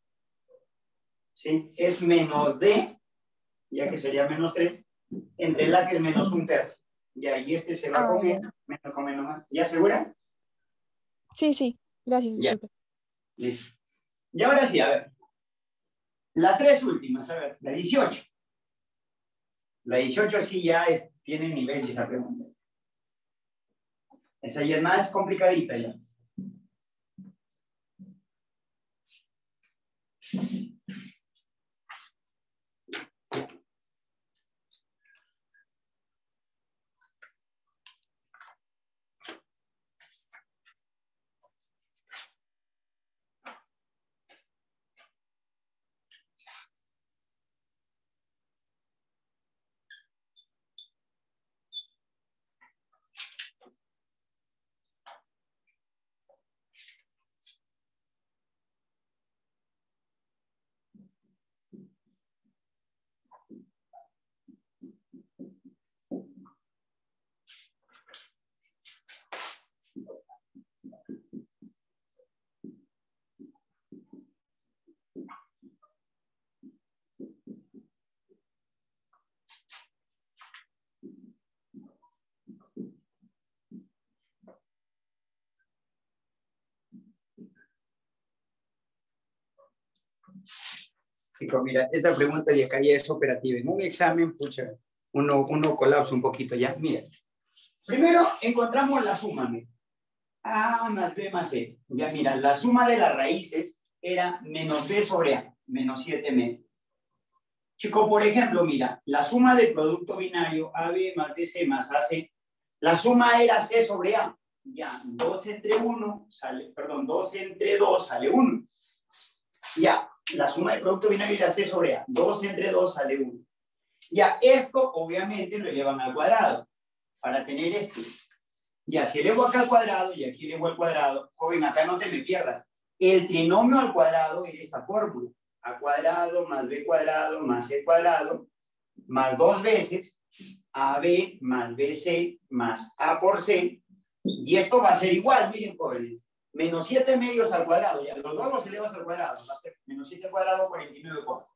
¿Sí? Es menos D, ya que sería menos tres, entre la que es menos un tercio. Ya, y este se va Ah, con bien. menos, menos con menos más. ¿Ya segura? Sí, sí. Gracias, Ya. disculpe. Listo. Y ahora sí, a ver. Las tres últimas, a ver, la dieciocho. La dieciocho sí ya es, tiene nivel esa pregunta. Esa ya es más complicadita ya. Chico, mira, esta pregunta de acá ya es operativa. En un examen, pucha, uno, uno colapsa un poquito ya. Mira, primero encontramos la suma, mira. A más B más C. Ya mira, la suma de las raíces era menos B sobre A, menos siete medio. Chico, por ejemplo, mira, la suma del producto binario A B más B C más A C, la suma era C sobre A. Ya, dos entre uno sale, perdón, dos entre dos sale uno. Ya, la suma del producto binario era C sobre A. dos entre dos sale uno. Ya, esto obviamente lo elevan al cuadrado para tener esto. Ya, si elevo acá al cuadrado y aquí elevo al cuadrado, joven, acá no te me pierdas. El trinomio al cuadrado es esta fórmula. A cuadrado más B cuadrado más C cuadrado más dos veces A B más B C más A por C. Y esto va a ser igual, miren, jóvenes. Menos siete medios al cuadrado. Ya, los dos los elevas al cuadrado. Va a ser menos siete al cuadrado, cuarenta y nueve cuartos.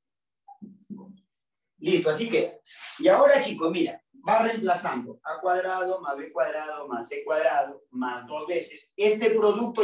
Listo, así que. Y ahora, chicos, mira. Va reemplazando a cuadrado más B cuadrado más C cuadrado más dos veces. Este producto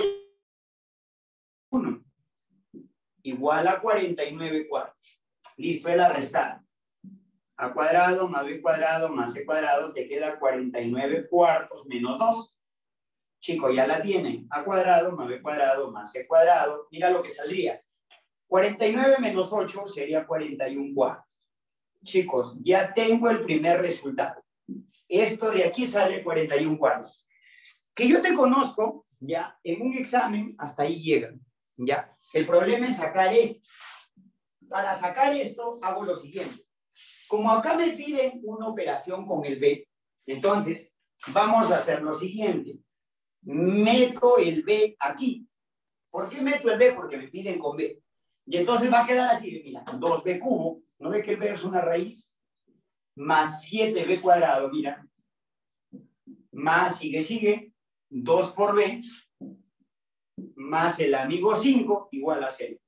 uno igual a cuarenta y nueve cuartos. Listo, es la restada. A cuadrado más B cuadrado más C cuadrado te queda cuarenta y nueve cuartos menos dos. Chicos, ya la tienen. A cuadrado más B cuadrado más C cuadrado. Mira lo que saldría. cuarenta y nueve menos ocho sería cuarenta y uno cuartos. Chicos, ya tengo el primer resultado. Esto de aquí sale cuarenta y uno cuartos. Que yo te conozco, ya, en un examen, hasta ahí llegan. ¿Ya? El problema es sacar esto. Para sacar esto, hago lo siguiente. Como acá me piden una operación con el B, entonces vamos a hacer lo siguiente. Meto el B aquí. ¿Por qué meto el B? Porque me piden con B. Y entonces va a quedar así, mira, dos B cubo. ¿No ve que el B es una raíz? Más siete B cuadrado, mira. Más, sigue, sigue. dos por B. Más el amigo cinco igual a cero.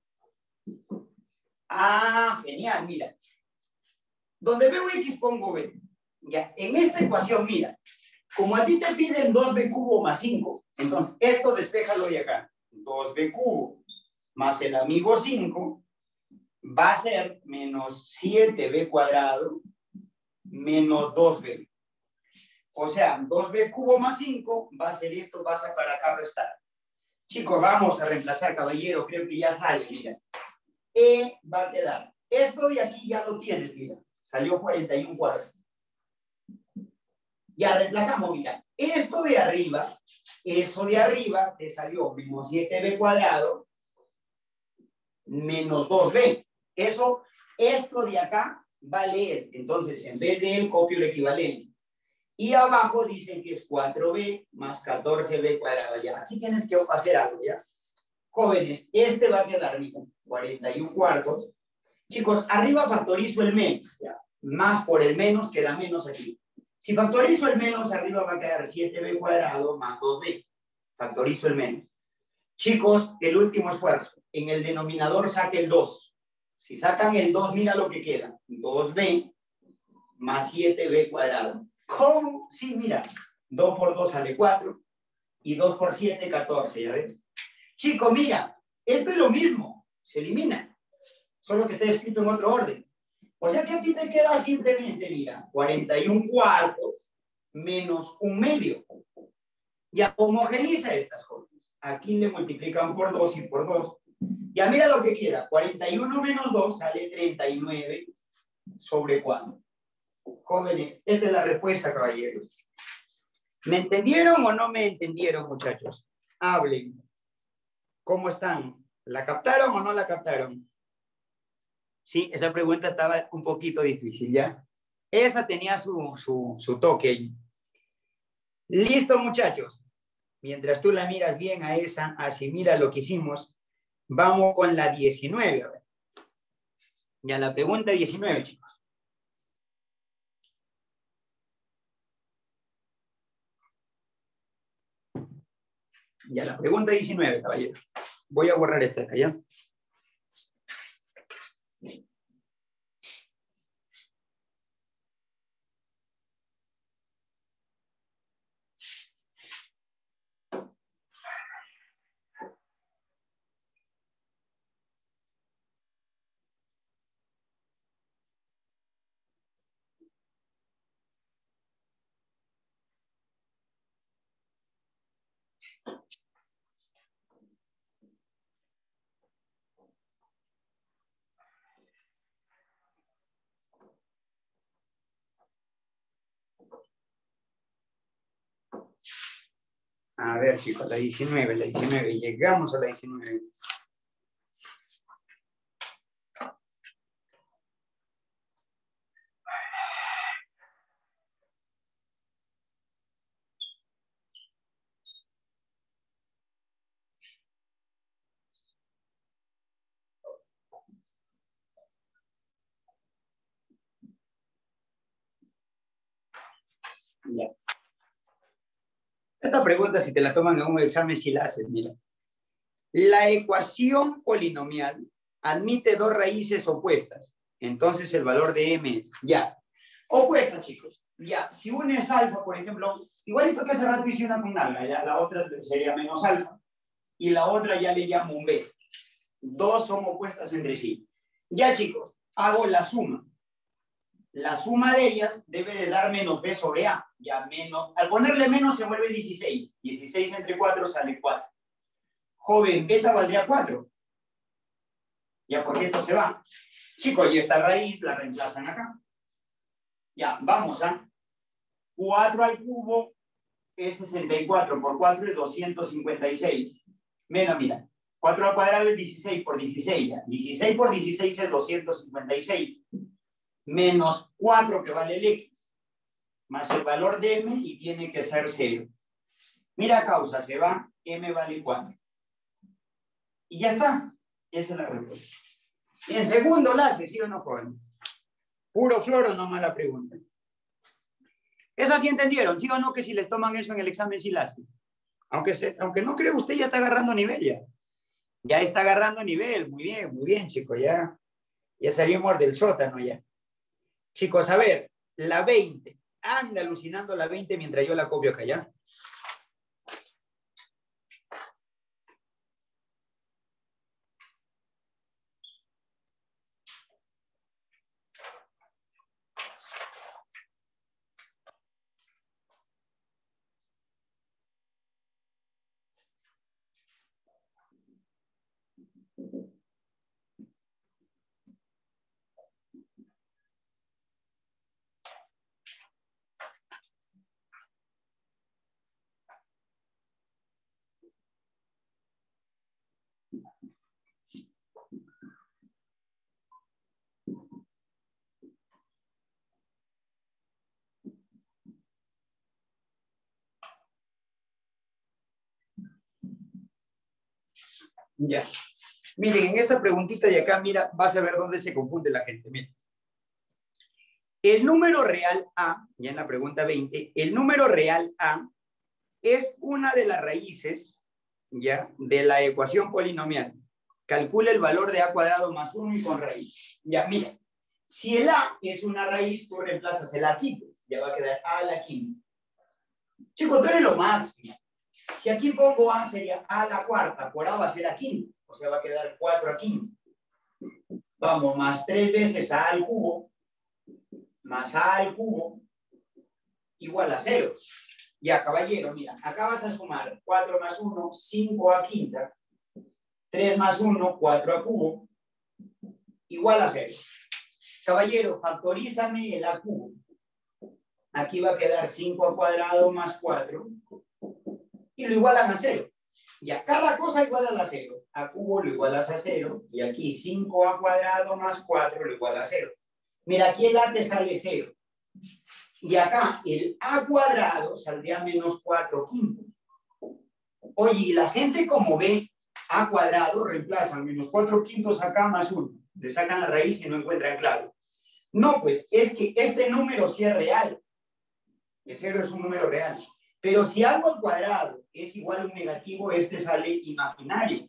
Ah, genial, mira. Donde veo X pongo B. Ya, en esta ecuación, mira. Como a ti te piden dos B cubo más cinco, entonces esto despéjalo de acá. dos B cubo más el amigo cinco va a ser menos siete B cuadrado menos dos B. O sea, dos B cubo más cinco va a ser esto, pasa para acá restar. Chicos, vamos a reemplazar, caballero, creo que ya sale, mira. E va a quedar. Esto de aquí ya lo tienes, mira. Salió cuarenta y un cuartos. Ya reemplazamos, mira. Esto de arriba, eso de arriba te salió menos siete B cuadrado menos dos B. Eso, esto de acá va a leer. Entonces, en vez de él, copio la equivalencia. Y abajo dicen que es cuatro B más catorce B cuadrado. Ya, aquí tienes que hacer algo, ¿ya? Jóvenes, este va a quedar, mira, cuarenta y un cuartos. Chicos, arriba factorizo el menos, ¿ya? Más por el menos queda menos aquí. Si factorizo el menos, arriba va a quedar siete B cuadrado más dos B. Factorizo el menos. Chicos, el último esfuerzo. En el denominador saque el dos. Si sacan el dos, mira lo que queda. dos B más siete B cuadrado. ¿Cómo? Sí, mira. dos por dos sale cuatro. Y dos por siete, catorce, ¿ya ves? Chicos, mira. Esto es lo mismo. Se elimina. Solo que está escrito en otro orden. O sea que a ti te queda simplemente, mira, cuarenta y un cuartos menos un medio. Ya homogeniza estas jóvenes. Aquí le multiplican por dos y por dos. Ya mira lo que queda. cuarenta y uno menos dos sale treinta y nueve sobre cuatro. Jóvenes, esta es la respuesta, caballeros. ¿Me entendieron o no me entendieron, muchachos? Hablen. ¿Cómo están? ¿La captaron o no la captaron? Sí, esa pregunta estaba un poquito difícil, ¿ya? Esa tenía su, su, su toque ahí. Listo, muchachos. Mientras tú la miras bien a esa, así mira lo que hicimos, vamos con la diecinueve. A ver. Ya la pregunta diecinueve, chicos. Ya la pregunta diecinueve, caballeros. Voy a borrar esta acá, ¿ya? A ver, chicos, la diecinueve, la diecinueve. Llegamos a la diecinueve. Ya. Esta pregunta, si te la toman en un examen, si la haces, mira. La ecuación polinomial admite dos raíces opuestas. Entonces el valor de m es, ya, opuestas, chicos. Ya, si una es alfa, por ejemplo, igualito que hace rato hice una con alfa, ya la otra sería menos alfa. Y la otra ya le llamo un b. Dos son opuestas entre sí. Ya, chicos, hago la suma. La suma de ellas debe de dar menos b sobre a. Ya menos, al ponerle menos se vuelve dieciséis. dieciséis entre cuatro sale cuatro. Joven, beta valdría cuatro. Ya, porque esto se va. Chicos, y esta raíz la reemplazan acá. Ya, vamos a cuatro al cubo es sesenta y cuatro por cuatro es doscientos cincuenta y seis. Menos, mira. cuatro al cuadrado es dieciséis por dieciséis. Ya. dieciséis por dieciséis es doscientos cincuenta y seis. Menos cuatro que vale el X. Más el valor de M y tiene que ser cero. Mira causa, se va, M vale cuatro. Y ya está. Esa es la respuesta. Y en segundo la hace, ¿sí o no, joven? Puro floro, no mala pregunta. Esa sí entendieron, ¿sí o no? Que si les toman eso en el examen sí la hacen. Aunque, se, aunque no creo, usted ya está agarrando nivel ya. Ya está agarrando nivel. Muy bien, muy bien, chicos. Ya, ya salimos del sótano ya. Chicos, a ver, la veinte. Anda alucinando la veinte mientras yo la copio acá, ¿ya? Ya. Miren, en esta preguntita de acá, mira, vas a ver dónde se confunde la gente. Miren. El número real A, ya en la pregunta veinte, el número real A es una de las raíces, ya, de la ecuación polinomial. Calcula el valor de A cuadrado más uno y con raíz. Ya, mira, si el A es una raíz, tú reemplazas el A aquí, pues, ya va a quedar A a la quinta. Chicos, tú eres lo máximo. Si aquí pongo A sería A a la cuarta, por A va a ser A quinta, o sea, va a quedar cuatro a quinta. Vamos, más tres veces A al cubo, más A al cubo, igual a cero. Ya, caballero, mira, acá vas a sumar cuatro más uno, cinco a quinta, tres más uno, cuatro a cubo, igual a cero. Caballero, factorízame el A cubo. Aquí va a quedar cinco al cuadrado más cuatro, y lo igualan a cero. Ya, cada cosa igual a cero. A cubo lo igualas a cero, y aquí cinco a cuadrado más cuatro lo iguala a cero. Mira, aquí el A te sale cero. Y acá el A cuadrado saldría menos cuatro quintos. Oye, y la gente como ve A cuadrado, reemplazan menos cuatro quintos acá más uno. Le sacan la raíz y no encuentran claro. No, pues es que este número sí es real. El cero es un número real. Pero si algo al cuadrado es igual a un negativo, este sale imaginario.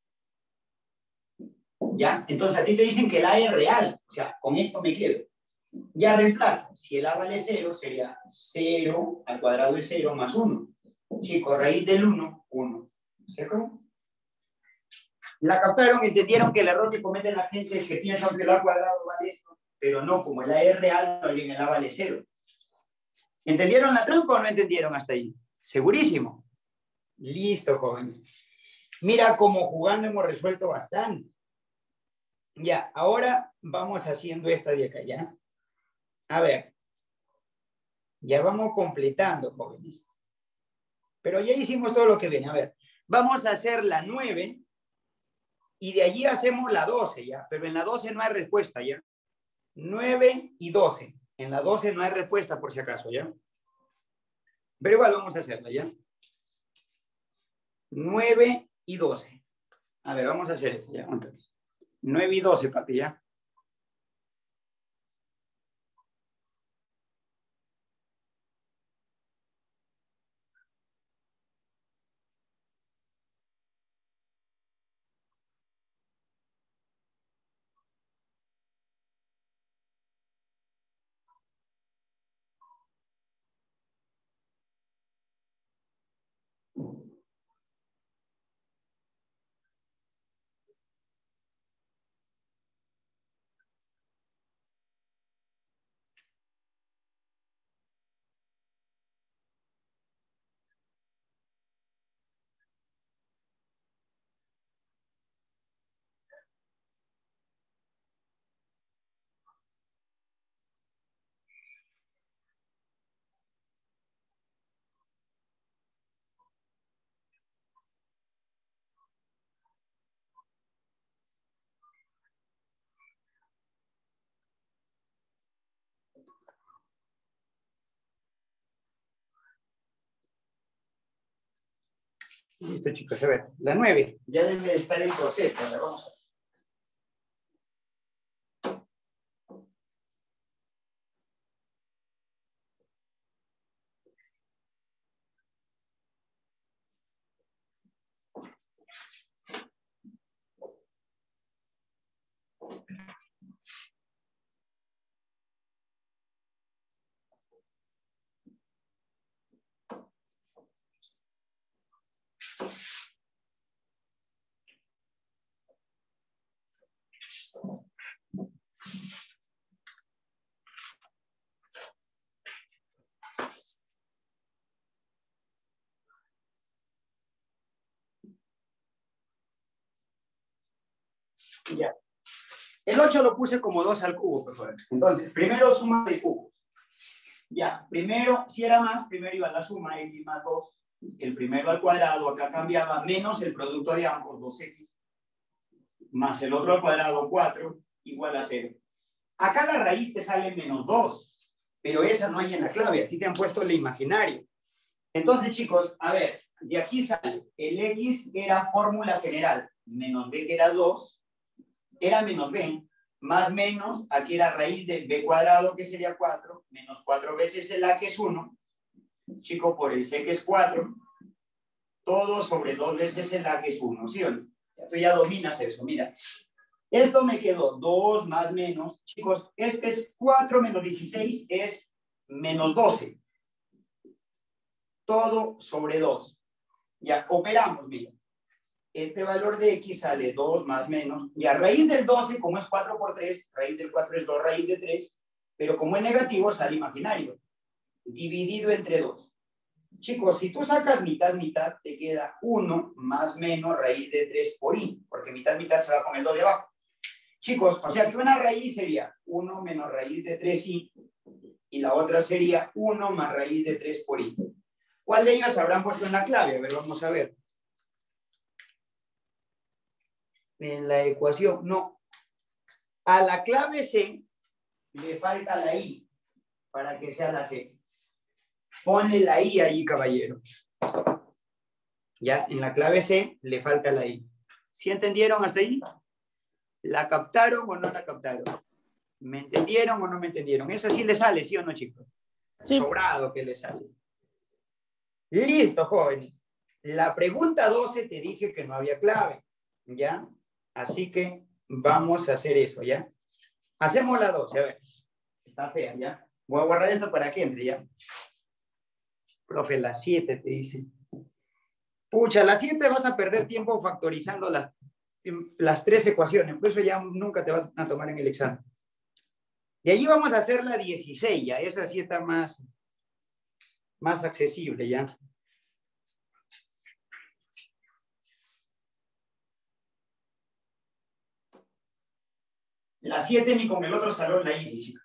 ¿Ya? Entonces a ti te dicen que el A es real. O sea, con esto me quedo. Ya reemplaza. Si el A vale cero, sería cero al cuadrado de cero más uno. Chicos, raíz del uno, uno. ¿Se acabó? La captaron, entendieron que el error que comete la gente es que piensan que el A cuadrado vale esto, pero no, como el A es real, no bien el A vale cero. ¿Entendieron la trampa o no entendieron hasta ahí? ¿Segurísimo? Listo, jóvenes. Mira cómo jugando hemos resuelto bastante. Ya, ahora vamos haciendo esta de acá, ¿ya? A ver. Ya vamos completando, jóvenes. Pero ya hicimos todo lo que viene. A ver, vamos a hacer la nueve y de allí hacemos la doce, ¿ya? Pero en la doce no hay respuesta, ¿ya? nueve y doce. En la doce no hay respuesta, por si acaso, ¿ya? Pero igual vamos a hacerla, ¿ya? nueve y doce. A ver, vamos a hacer eso, ¿ya? nueve y doce, papi, ¿ya? Listo, chicos, a ver, la nueve. Ya debe estar en proceso. A ver, vamos a ver. Ya. El ocho lo puse como dos al cubo, por favor. Entonces, primero suma de cubos. Ya, primero, si era más, primero iba la suma x más dos. El primero al cuadrado, acá cambiaba, menos el producto de ambos, dos equis. Más el otro al cuadrado, cuatro, igual a cero. Acá la raíz te sale menos dos, pero esa no hay en la clave. Aquí te han puesto el imaginario. Entonces, chicos, a ver, de aquí sale el x, que era fórmula general, menos b, que era dos, era menos b, más menos, aquí era raíz del b cuadrado, que sería cuatro, menos cuatro veces el a, que es uno, chico, por el c, que es cuatro, todo sobre dos veces el a, que es uno, ¿sí o no? Tú ya dominas eso, mira. Esto me quedó dos más menos, chicos, este es cuatro menos dieciséis, es menos doce. Todo sobre dos. Ya, operamos, mira. Este valor de x sale dos más menos, y a raíz del doce, como es cuatro por tres, raíz del cuatro es dos raíz de tres, pero como es negativo, sale imaginario, dividido entre dos. Chicos, si tú sacas mitad, mitad, te queda uno más menos raíz de tres por i, porque mitad, mitad se va con el dos de abajo. Chicos, o sea que una raíz sería uno menos raíz de tres i, y la otra sería uno más raíz de tres por i. ¿Cuál de ellos habrán puesto en la clave? A ver, vamos a ver. En la ecuación, no. A la clave C le falta la I para que sea la C. Ponle la I ahí, caballero. Ya, en la clave C le falta la I. ¿Sí entendieron hasta ahí? ¿La captaron o no la captaron? ¿Me entendieron o no me entendieron? Eso sí le sale, ¿sí o no, chicos? Sí. Sobrado que le sale. Listo, jóvenes. La pregunta doce te dije que no había clave, ¿ya? Así que vamos a hacer eso, ¿ya? Hacemos la doce, a ver. Está fea, ¿ya? Voy a guardar esto para que entre, ¿ya? Profe, la siete te dice. Pucha, la siete vas a perder tiempo factorizando las, las tres ecuaciones, por eso ya nunca te van a tomar en el examen. Y allí vamos a hacer la dieciséis, ya. Esa sí está más, más accesible, ¿ya? La siete ni con el otro salón la hice, chicos.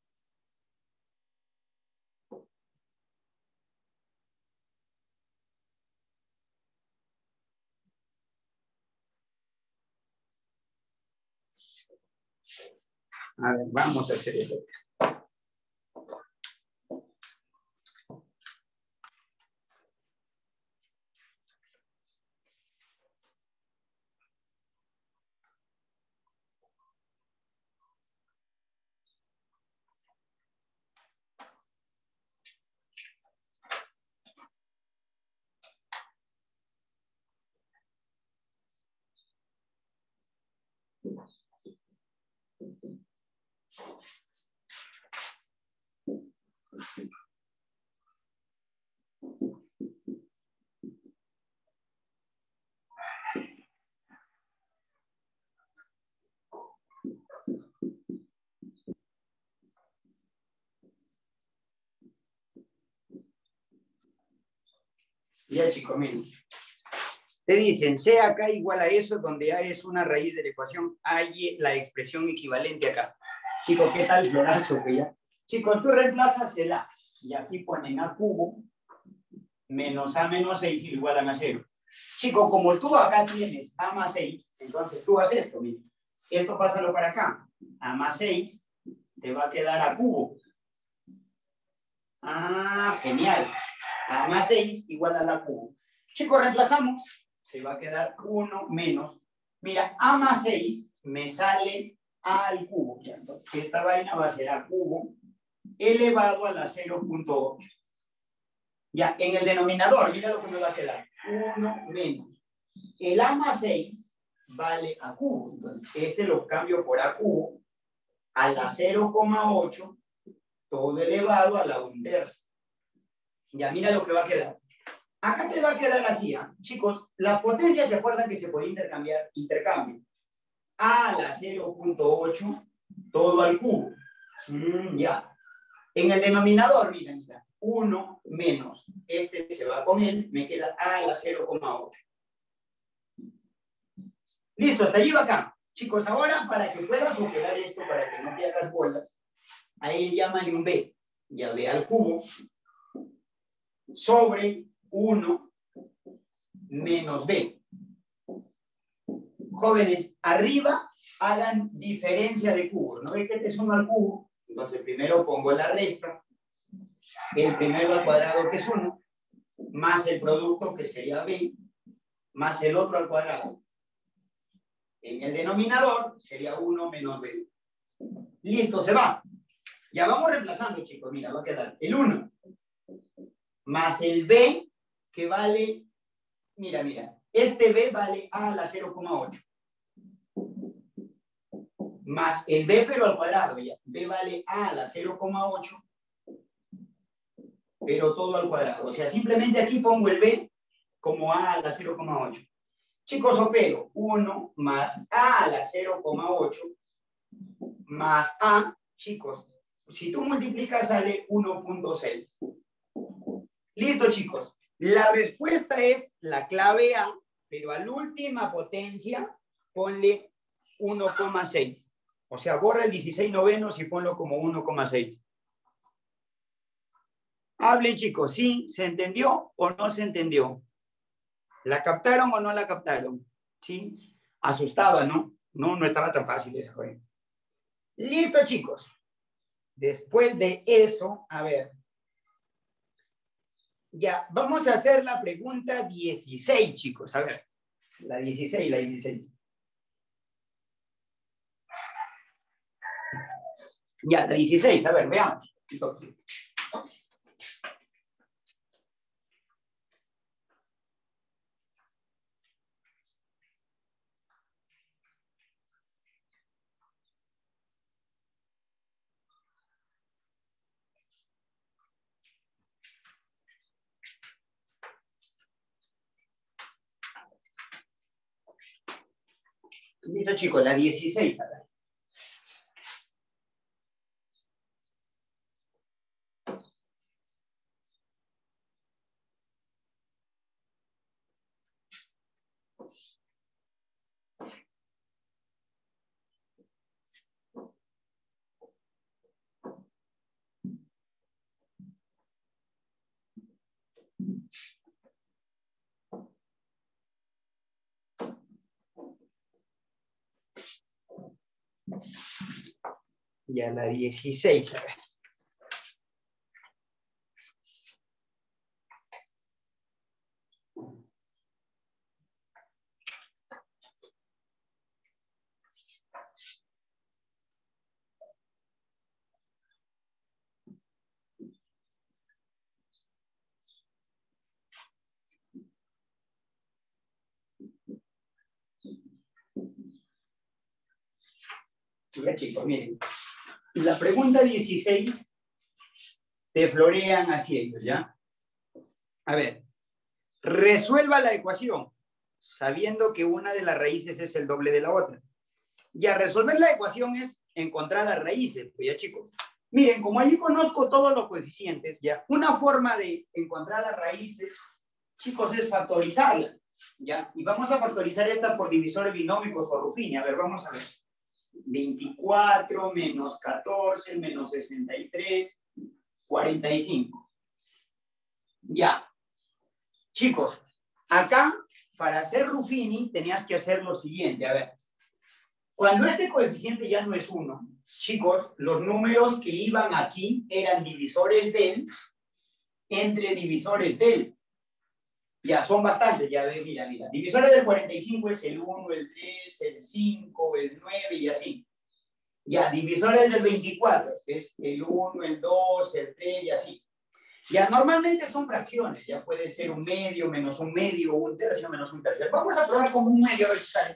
A ver, vamos a hacer esto. Ya, chicos, miren. Te dicen, C acá igual a eso, donde A es una raíz de la ecuación, hay la expresión equivalente acá. Chicos, ¿qué tal florazo que ya? Chicos, tú reemplazas el A, y aquí ponen A cubo, menos A menos seis igual a cero. Chicos, como tú acá tienes A más seis, entonces tú haces esto, mira. Esto pásalo para acá. A más seis te va a quedar A cubo. Ah, genial. A más seis igual a la cubo. Chicos, reemplazamos. Se va a quedar uno menos. Mira, A más seis me sale A al cubo. Ya, entonces, esta vaina va a ser A cubo elevado a la cero punto ocho. Ya, en el denominador, mira lo que me va a quedar. uno menos. El A más seis vale A cubo. Entonces, este lo cambio por A cubo a la cero coma ocho, todo elevado a la un tercio. Ya, mira lo que va a quedar. Acá te va a quedar así, ¿eh? Chicos, las potencias se acuerdan que se puede intercambiar, intercambio. A a la cero punto ocho, todo al cubo. Mm, ya. En el denominador, mira, mira, uno menos, este se va con él, me queda A a la cero coma ocho. Listo, hasta allí va acá. Chicos, ahora para que puedas operar esto, para que no te hagas bolas, ahí llaman un B. Ya B al cubo sobre uno menos B. Jóvenes, arriba hagan diferencia de cubos. ¿No ven que este es uno al cubo? Entonces primero pongo la resta, el primero al cuadrado que es uno, más el producto que sería B, más el otro al cuadrado. En el denominador sería uno menos B. Listo, se va. Ya vamos reemplazando, chicos. Mira, va a quedar el uno más el B que vale, mira, mira, este B vale A a la cero coma ocho. Más el B pero al cuadrado, ya. B vale A a la cero coma ocho, pero todo al cuadrado. O sea, simplemente aquí pongo el B como A a la cero coma ocho. Chicos, opero uno más A a la cero coma ocho más A, chicos, si tú multiplicas sale uno punto seis. Listo, chicos. La respuesta es la clave A, pero a la última potencia ponle uno coma seis. O sea, borra el dieciséis novenos y ponlo como uno coma seis. Hablen, chicos, ¿sí? ¿Se entendió o no se entendió? ¿La captaron o no la captaron? ¿Sí? Asustaba, ¿no? No, no estaba tan fácil esa juego. Listo, chicos. Después de eso, a ver. Ya, vamos a hacer la pregunta dieciséis, chicos. A ver, la dieciséis, la dieciséis. Ya, la dieciséis, a ver, veamos. Listo, chicos, la dieciséis, a ver. Ya, la dieciséis, a ver. Ya, chicos, miren. La pregunta dieciséis te florean así ellos, ¿ya? A ver, resuelva la ecuación sabiendo que una de las raíces es el doble de la otra. Ya, resolver la ecuación es encontrar las raíces, pues ya, chicos. Miren, como allí conozco todos los coeficientes, ya, una forma de encontrar las raíces, chicos, es factorizarla, ¿ya? Y vamos a factorizar esta por divisores binómicos o Ruffini. A ver, vamos a ver. veinticuatro menos catorce menos sesenta y tres, cuarenta y cinco. Ya. Chicos, acá, para hacer Ruffini, tenías que hacer lo siguiente. A ver. Cuando este coeficiente ya no es uno, chicos, los números que iban aquí eran divisores del entre divisores del. Ya, son bastantes, ya ve, mira, mira. Divisores del cuarenta y cinco es el uno, el tres, el cinco, el nueve y así. Ya, divisores del veinticuatro es el uno, el dos, el tres y así. Ya, normalmente son fracciones, ya puede ser un medio, menos un medio, un tercio, menos un tercio. Vamos a probar con un medio a ver si sale.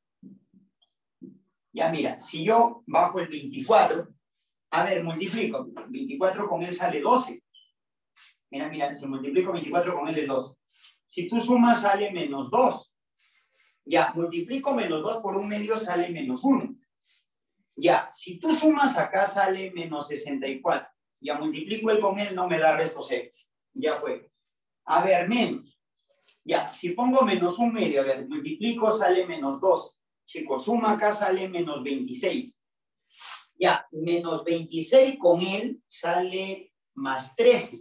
Ya, mira, si yo bajo el veinticuatro, a ver, multiplico, veinticuatro con él sale doce. Mira, mira, si multiplico veinticuatro con él es doce. Si tú sumas sale menos dos. Ya, multiplico menos dos por un medio sale menos uno. Ya, si tú sumas acá sale menos sesenta y cuatro. Ya, multiplico él con él no me da resto cero. Ya fue. A ver, menos. Ya, si pongo menos un medio, a ver, multiplico sale menos dos. Chicos, suma acá sale menos veintiséis. Ya, menos veintiséis con él sale más trece.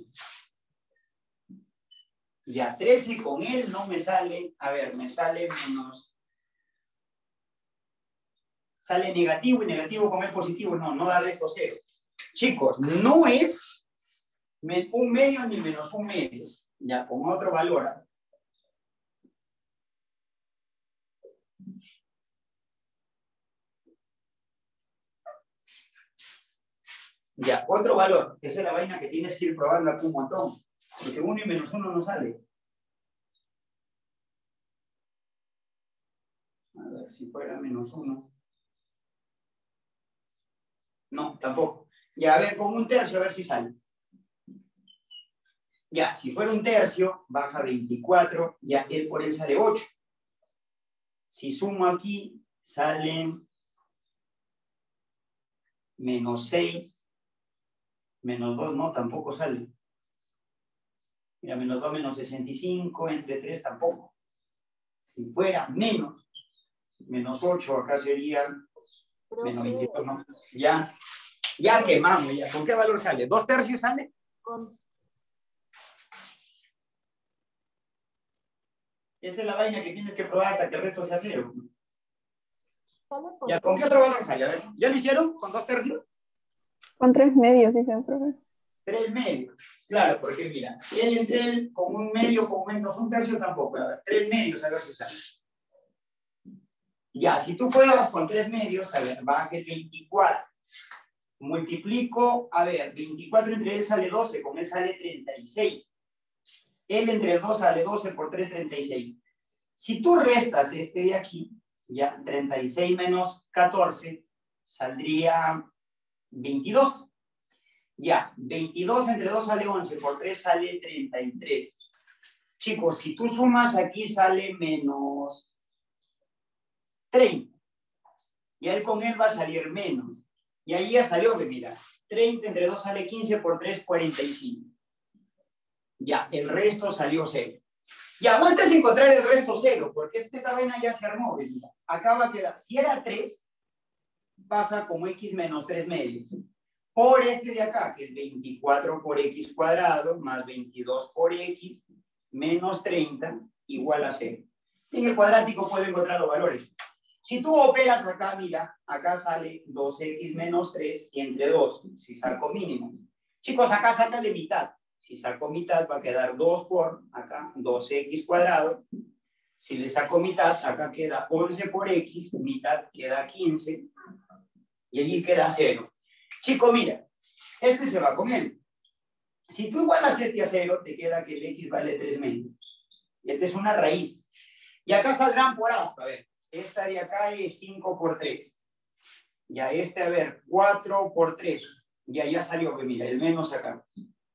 Ya, trece con él no me sale, a ver, me sale menos, sale negativo y negativo con él positivo, no, no da resto cero. Chicos, no es un medio ni menos un medio, ya, con otro valor. Ya, otro valor, que es la vaina que tienes que ir probando aquí un montón, porque uno y menos uno no sale. A ver, si fuera menos uno. No, tampoco. Ya, a ver, con un tercio, a ver si sale. Ya, si fuera un tercio, baja veinticuatro, ya él por él sale ocho. Si sumo aquí, salen menos seis, menos dos, no, tampoco sale. Mira, menos dos, menos sesenta y cinco, entre tres tampoco. Si fuera menos, menos ocho, acá sería menos veintidós, ¿no? Ya, ya quemamos, ya. ¿Con qué valor sale? ¿Dos tercios sale? Con... Esa es la vaina que tienes que probar hasta que el resto sea cero. Ya, ¿con qué otro valor sale? A ver, ¿ya lo hicieron? ¿Con dos tercios? Con tres medios, dicen, profe. Tres medios. Claro, porque mira, él entre él con un medio, con menos un tercio tampoco. A ver, tres medios, a ver si sale. Ya, si tú pruebas con tres medios, a ver, baja el veinticuatro. Multiplico, a ver, veinticuatro entre él sale doce, con él sale treinta y seis. Él entre dos sale doce por tres, treinta y seis. Si tú restas este de aquí, ya, treinta y seis menos catorce, saldría veintidós. Ya, veintidós entre dos sale once, por tres sale treinta y tres. Chicos, si tú sumas aquí sale menos treinta. Y él con él va a salir menos. Y ahí ya salió, que mira, treinta entre dos sale quince, por tres, cuarenta y cinco. Ya, el resto salió cero. Ya, vueltas a encontrar el resto cero, porque esta vaina ya se armó. Mira. Acá va a quedar, si era tres, pasa como x menos tres medios. Por este de acá, que es veinticuatro por x cuadrado, más veintidós por x, menos treinta, igual a cero. En el cuadrático puedo encontrar los valores. Si tú operas acá, mira, acá sale dos x menos tres entre dos, si saco mínimo. Chicos, acá sácale mitad. Si saco mitad va a quedar dos por, acá, dos x cuadrado. Si le saco mitad, acá queda once por x, mitad queda quince. Y allí queda cero. Chico, mira, este se va con él. Si tú igualas este a cero, te queda que el x vale tres medios. Y esta es una raíz. Y acá saldrán por aspa, a ver. Esta de acá es cinco por tres. Ya este, a ver, cuatro por tres. Ya, ya salió, que mira, el menos acá.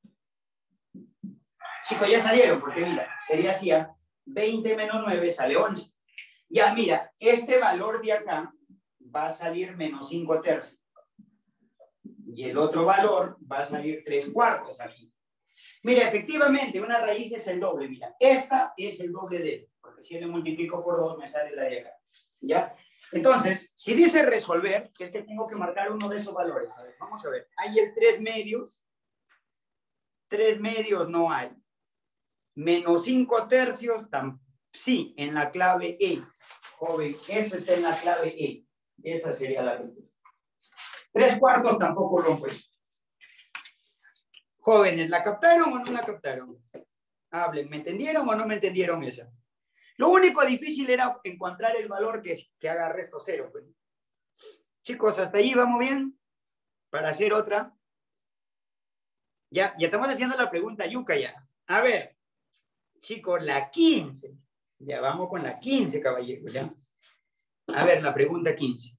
Chicos, ya salieron, porque mira, sería así, ¿eh? veinte menos nueve sale once. Ya, mira, este valor de acá va a salir menos cinco tercios. Y el otro valor va a salir tres cuartos aquí. Mira, efectivamente, una raíz es el doble, mira. Esta es el doble de él, porque si le multiplico por dos me sale la de acá. ¿Ya? Entonces, si dice resolver, que es que tengo que marcar uno de esos valores. A ver, vamos a ver. Hay el tres medios. tres medios no hay. Menos cinco tercios, sí, en la clave E. Joven, esto está en la clave E. Esa sería la respuesta. tres cuartos tampoco rompe. Jóvenes, ¿la captaron o no la captaron? Hablen, ¿me entendieron o no me entendieron eso? Lo único difícil era encontrar el valor que, que haga resto cero. Pues. Chicos, ¿hasta ahí vamos bien? Para hacer otra. Ya, ya estamos haciendo la pregunta yuca ya. A ver, chicos, la quince. Ya vamos con la quince, caballeros, ¿ya? A ver, la pregunta quince.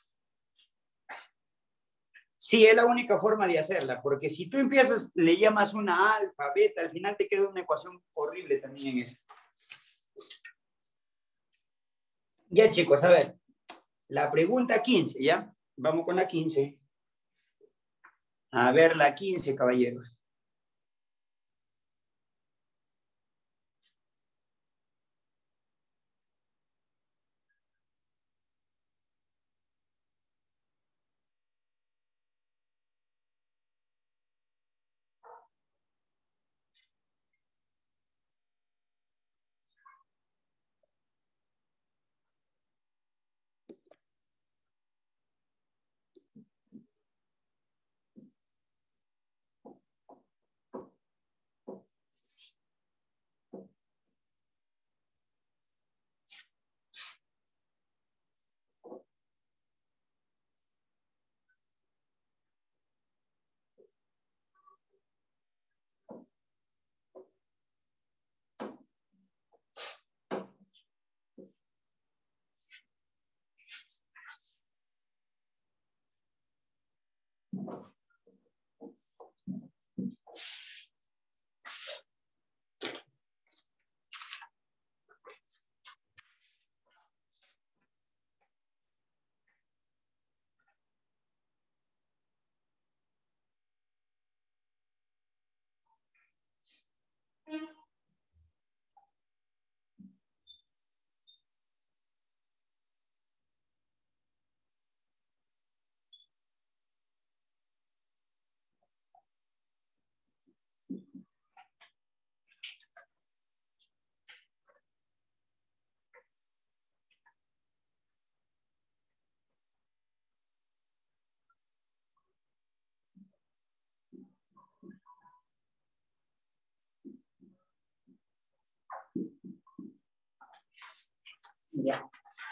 Sí, es la única forma de hacerla, porque si tú empiezas, le llamas una alfa, beta, al final te queda una ecuación horrible también en eso. Ya, chicos, a ver. La pregunta quince, ¿ya? Vamos con la quince. A ver, la quince, caballeros. Ya.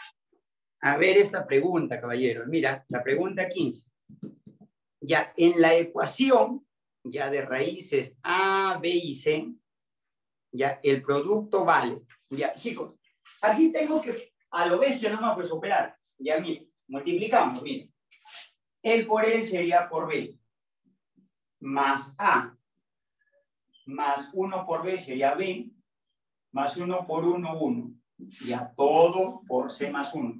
A ver esta pregunta, caballeros. Mira, la pregunta quince. Ya, en la ecuación, ya de raíces A, B y C, ya el producto vale. Ya, chicos, aquí tengo que, a lo bestia nomás pues operar. Ya, miren, multiplicamos, miren. El por él sería por B, más A, más uno por B sería B, más uno por uno, uno. Ya, todo por C más uno.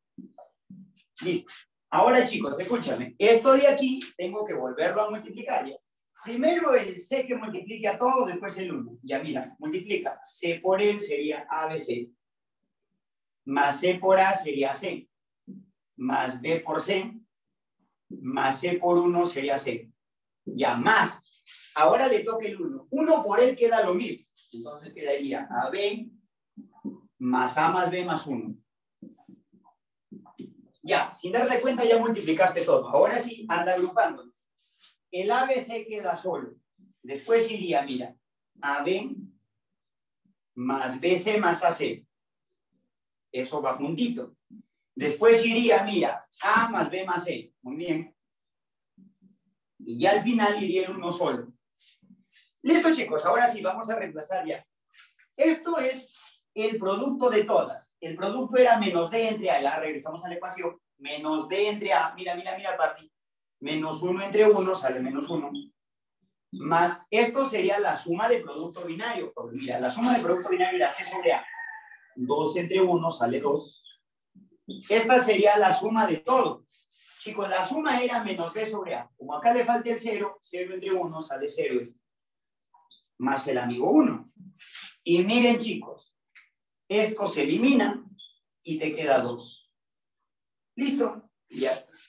Listo. Ahora, chicos, escúchame. Esto de aquí tengo que volverlo a multiplicar. ¿Ya? Primero el C que multiplique a todo, después el uno. Ya, mira, multiplica. C por él sería A B C. Más C por A sería C. Más B por C. Más C por uno sería C. Ya, más. Ahora le toca el uno. uno por él queda lo mismo. Entonces quedaría A B más A más B más uno. Ya, sin darte cuenta ya multiplicaste todo. Ahora sí, anda agrupando. El A B C queda solo. Después iría, mira, A B más B C más A C. Eso va juntito. Después iría, mira, A más B más C. Muy bien. Y ya al final iría el uno solo. Listo, chicos. Ahora sí, vamos a reemplazar ya. Esto es el producto de todas. El producto era menos D entre A. Ya regresamos a la ecuación. Menos D entre A. Mira, mira, mira, papi. Menos uno entre uno sale menos uno. Más, esto sería la suma de producto binario. Porque mira, la suma de producto binario era C sobre A. dos entre uno sale dos. Esta sería la suma de todo. Chicos, la suma era menos B sobre A. Como acá le falta el cero, cero entre uno sale cero. Más el amigo uno. Y miren, chicos, esto se elimina y te queda dos. ¿Listo? Y ya está.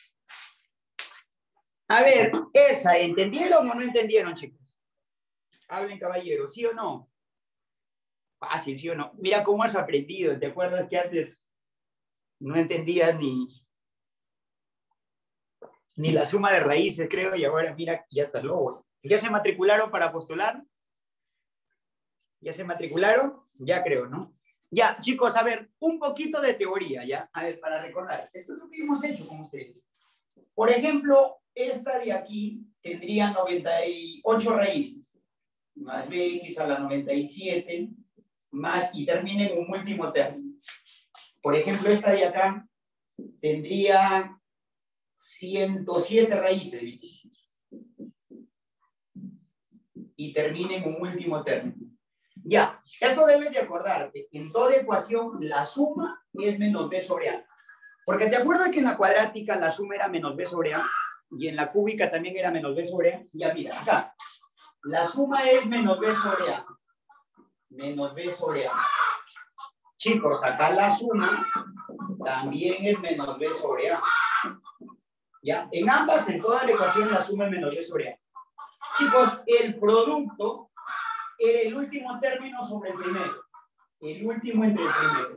A ver, esa, ¿entendieron o no entendieron, chicos? Hablen, caballeros, ¿sí o no? Fácil, ¿sí o no? Mira cómo has aprendido. ¿Te acuerdas que antes no entendías ni, ni la suma de raíces, creo, y ahora mira, ya estás loco? ¿Ya se matricularon para postular? ¿Ya se matricularon? Ya creo, ¿no? Ya, chicos, a ver, un poquito de teoría, ¿ya? A ver, para recordar. Esto es lo que hemos hecho con ustedes. Por ejemplo, esta de aquí tendría noventa y ocho raíces. Más bx a la noventa y siete, más, y termina en un último término. Por ejemplo, esta de acá tendría ciento siete raíces. Y termina en un último término. Ya, esto debes de acordarte. En toda ecuación, la suma es menos b sobre a. Porque te acuerdas que en la cuadrática la suma era menos b sobre a, y en la cúbica también era menos b sobre a. Ya mira, acá. La suma es menos b sobre a. Menos b sobre a. Chicos, acá la suma también es menos b sobre a. Ya, en ambas, en toda la ecuación, la suma es menos b sobre a. Chicos, el producto era el último término sobre el primero. El último entre el primero.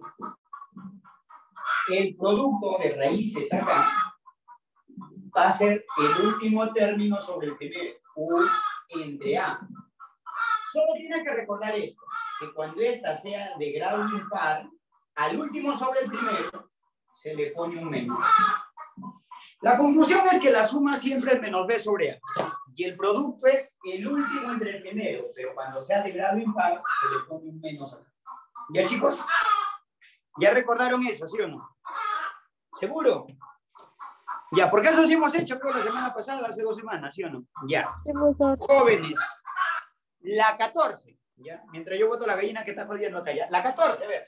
El producto de raíces acá va a ser el último término sobre el primero. U entre A. Solo tienes que recordar esto, que cuando esta sea de grado impar, al último sobre el primero se le pone un menos. La conclusión es que la suma siempre es menos b sobre a. Y el producto es el último entre el primero, pero cuando sea de grado impar, se le pone un menos acá. ¿Ya, chicos? ¿Ya recordaron eso, sí o no? ¿Seguro? Ya, porque eso sí hemos hecho, creo, la semana pasada, hace dos semanas, ¿sí o no? Ya. Jóvenes, la catorce, ¿ya? Mientras yo boto la gallina que está jodiendo acá, ya. La catorce, a ver.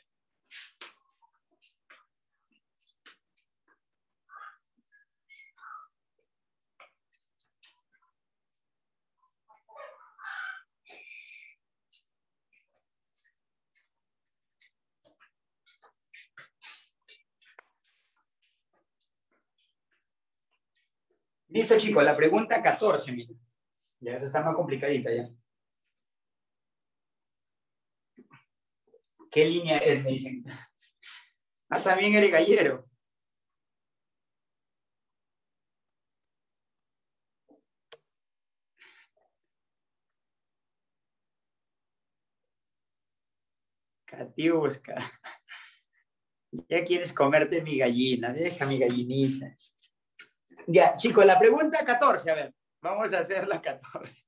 Listo, chicos, la pregunta catorce, miren. Ya, esa está más complicadita ya. ¿Qué línea es? Me dicen. Ah, también eres gallero. Catiusca. Ya quieres comerte mi gallina. Deja mi gallinita. Ya, chicos, la pregunta catorce, a ver. Vamos a hacer la catorce.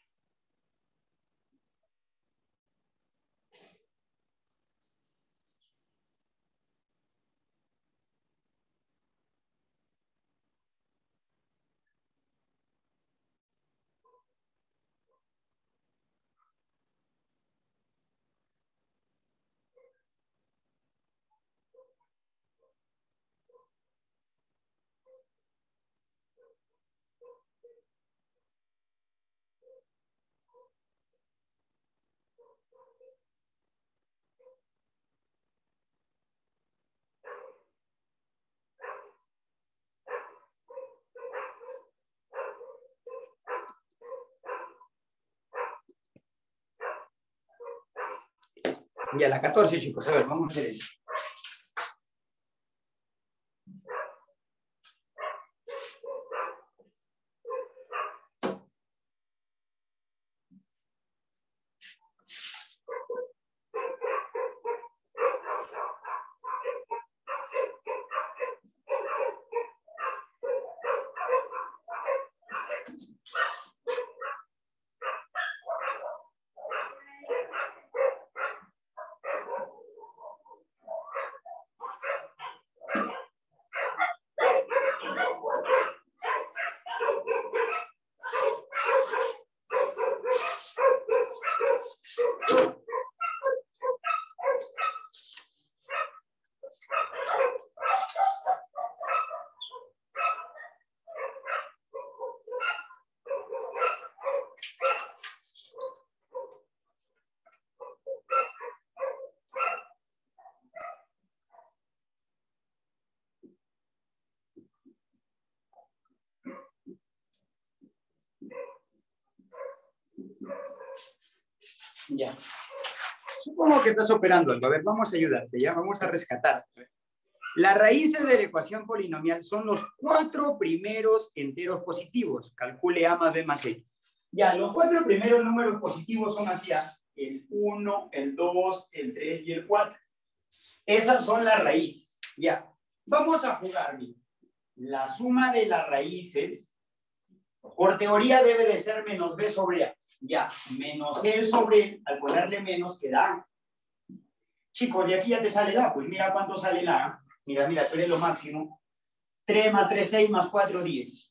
Ya, la catorce, chicos. A ver, vamos a hacer eso. Ya. Supongo que estás operando algo. A ver, vamos a ayudarte, ya. Vamos a rescatar. Las raíces de la ecuación polinomial son los cuatro primeros enteros positivos. Calcule A más B más C. Ya, los cuatro primeros números positivos son así. el uno, el dos, el tres y el cuatro. Esas son las raíces. Ya. Vamos a jugar, mira. La suma de las raíces, por teoría, debe de ser menos b sobre a. Ya, menos el sobre el, al ponerle menos queda a. Chicos, de aquí ya te sale la A. Pues mira cuánto sale la A. Mira, mira, tú eres lo máximo. tres más tres, seis, más cuatro, diez.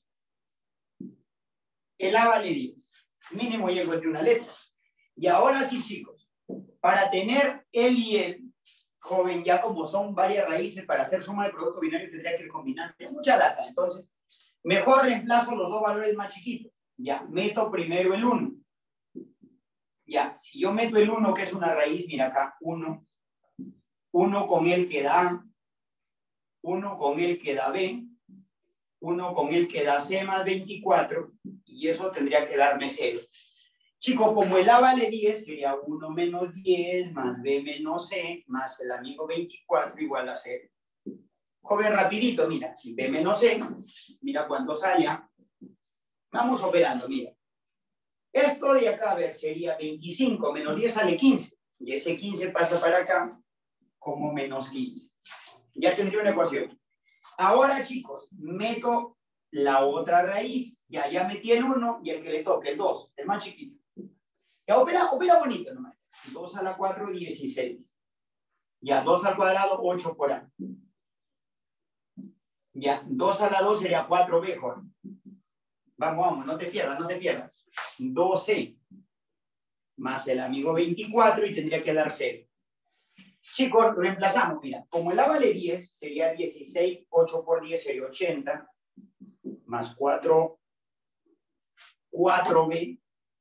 El A vale diez. Mínimo ya encontré una letra. Y ahora sí, chicos, para tener el y el, joven, ya como son varias raíces, para hacer suma de producto binario tendría que ir combinando. Hay mucha lata, entonces, mejor reemplazo los dos valores más chiquitos. Ya, meto primero el uno. Ya, si yo meto el uno, que es una raíz, mira acá, uno. uno con él queda A. uno con él queda B. uno con él queda C más veinticuatro. Y eso tendría que darme cero. Chicos, como el A vale diez, sería uno menos diez más B menos C más el amigo veinticuatro igual a cero. Joven, rapidito, mira, B menos C, mira cuánto sale. Vamos operando, mira. Esto de acá, a ver, sería veinticinco menos diez sale quince. Y ese quince pasa para acá como menos quince. Ya tendría una ecuación. Ahora, chicos, meto la otra raíz. Ya, ya metí el uno y el que le toque, el dos, el más chiquito. Ya, opera, opera bonito nomás. dos a la cuatro, dieciséis. Ya, dos al cuadrado, ocho por A. Ya, dos a la dos sería cuatro b, joven. Vamos, vamos, no te pierdas, no te pierdas. doce más el amigo veinticuatro y tendría que dar cero. Chicos, reemplazamos, mira. Como el A vale diez, sería dieciséis, ocho por diez sería ochenta, más cuatro, cuatro b,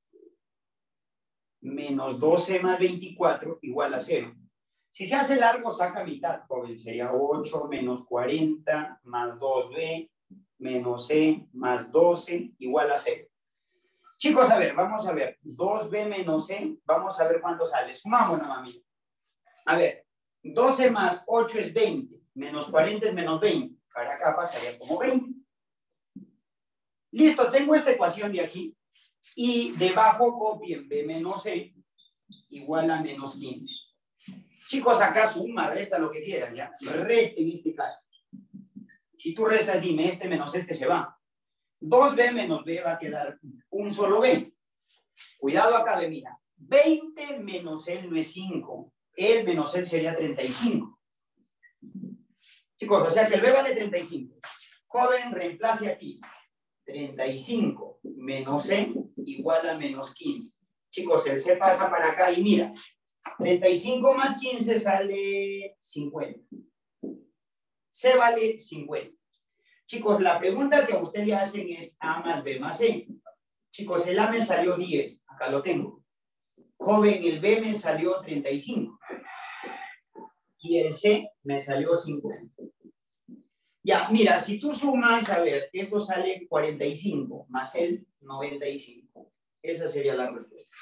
menos doce más veinticuatro, igual a cero. Si se hace largo, saca mitad, joven. Sería ocho menos cuarenta, más dos b, menos c, más doce, igual a cero. Chicos, a ver, vamos a ver. dos b menos c, vamos a ver cuánto sale. Sumamos una mamita. A ver, doce más ocho es veinte, menos cuarenta es menos veinte. Para acá pasaría como veinte. Listo, tengo esta ecuación de aquí. Y debajo copien b menos c igual a menos quince. Chicos, acá suma, resta, lo que quieran, ¿ya? Resta en este caso. Si tú restas, dime, este menos este se va. dos b menos b va a quedar un solo b. Cuidado acá, b, mira. veinte menos el no es cinco. El menos el sería treinta y cinco. Chicos, o sea que el b vale treinta y cinco. Joven, reemplace aquí. treinta y cinco menos c igual a menos quince. Chicos, el c pasa para acá y mira. treinta y cinco más quince sale cincuenta. C vale cincuenta. Chicos, la pregunta que a usted le hacen es A más B más C. Chicos, el A me salió diez. Acá lo tengo. Joven, el B me salió treinta y cinco. Y el C me salió cincuenta. Ya, mira, si tú sumas, a ver, esto sale cuarenta y cinco más el noventa y cinco. Esa sería la respuesta.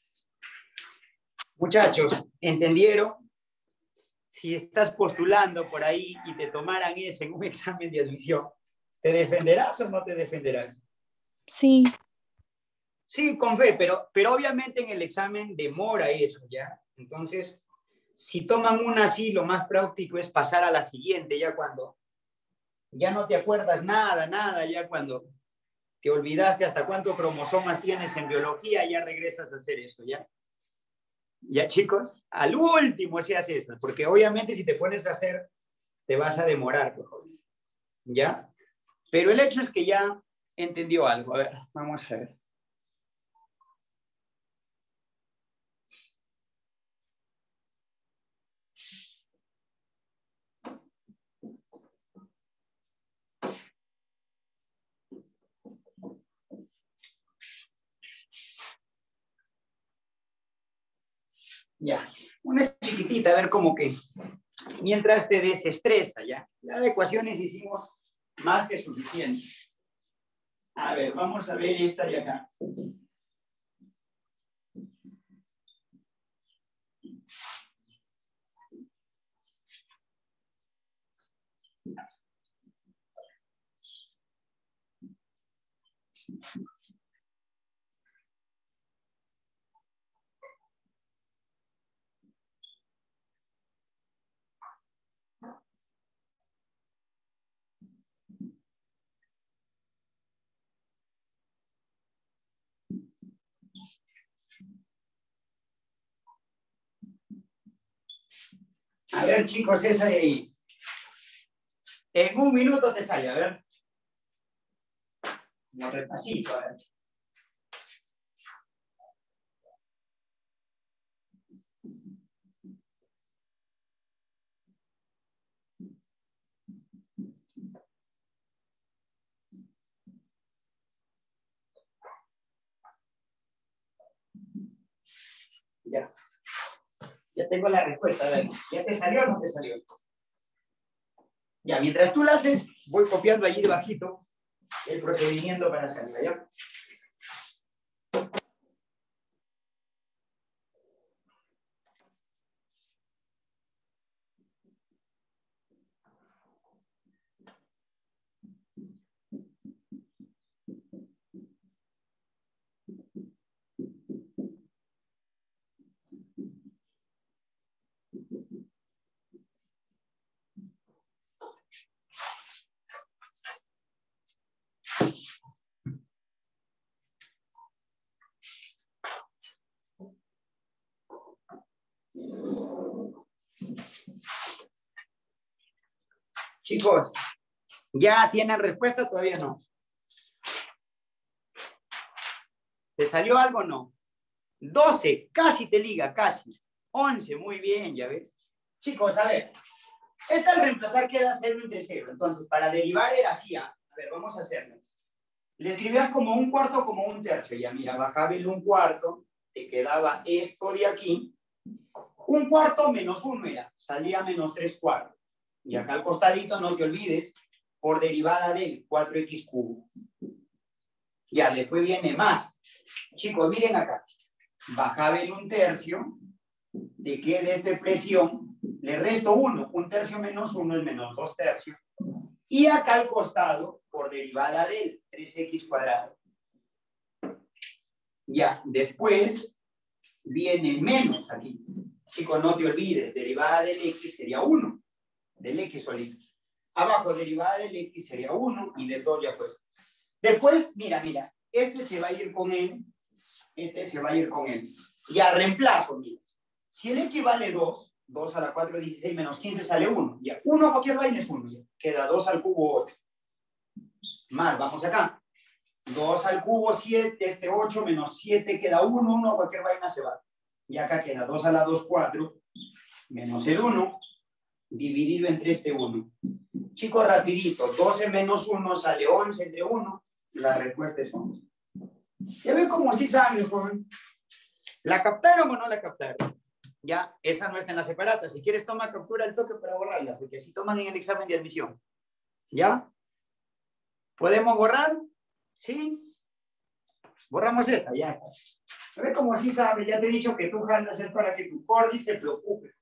Muchachos, ¿entendieron? Si estás postulando por ahí y te tomaran eso en un examen de admisión, ¿te defenderás o no te defenderás? Sí. Sí, con fe, pero, pero obviamente en el examen demora eso, ¿ya? Entonces, si toman una así, lo más práctico es pasar a la siguiente, ya cuando ya no te acuerdas nada, nada, ya cuando te olvidaste hasta cuántos cromosomas tienes en biología, ya regresas a hacer eso, ¿ya? Ya, chicos, al último se hace esto, porque obviamente si te pones a hacer, te vas a demorar, ¿ya? Pero el hecho es que ya entendió algo. A ver, vamos a ver. Ya, una chiquitita, a ver cómo que, mientras te desestresa, ya. Ya de ecuaciones hicimos más que suficiente. A ver, vamos a ver esta de acá. A ver, chicos, esa de ahí. En un minuto te sale, a ver. Un repasito, a ver. Ya. Ya tengo la respuesta, a ver. ¿Ya te salió o no te salió? Ya, mientras tú la haces, voy copiando allí debajito el procedimiento para hacerla, ¿ya? Chicos, ¿ya tienen respuesta? Todavía no. ¿Te salió algo o no? doce, casi te liga, casi. once, muy bien, ya ves. Chicos, a ver. Esta al reemplazar queda cero entre cero. Entonces, para derivar era así. A ver, vamos a hacerlo. Le escribías como un cuarto, como un tercio. Ya, mira, bajaba el un cuarto, te quedaba esto de aquí. Un cuarto menos uno era, salía menos tres cuartos. Y acá al costadito, no te olvides, por derivada del cuatro equis cubo. Ya, después viene más. Chicos, miren acá. Bajaba el un tercio, te queda esta expresión, le resto uno. Un tercio menos uno es menos dos tercios. Y acá al costado, por derivada del tres equis cuadrado. Ya, después viene menos aquí. Chicos, no te olvides, derivada del x sería uno. Del x solito. Abajo, derivada del x sería uno y del dos ya fue. Después, mira, mira, este se va a ir con él, este se va a ir con él. Ya, reemplazo, mira. Si el x vale dos, dos a la cuatro, dieciséis menos quince sale uno. Ya, uno a cualquier vaina es uno. Ya. Queda dos al cubo, ocho. Más, vamos acá. dos al cubo, siete, este ocho menos siete queda uno, uno a cualquier vaina se va. Y acá queda dos a la dos, cuatro, menos el uno, dividido entre este uno. Chicos, rapidito, doce menos uno sale once entre uno, la respuesta es once. Ya ven cómo sí saben, joven. ¿La captaron o no la captaron? Ya, esa no está en la separata. Si quieres, toma captura del toque para borrarla, porque así toman en el examen de admisión. ¿Ya? ¿Podemos borrar? ¿Sí? Borramos esta, ya. A ver cómo sí sabe, ya te he dicho que tú jalas es para que tu cordi se preocupe.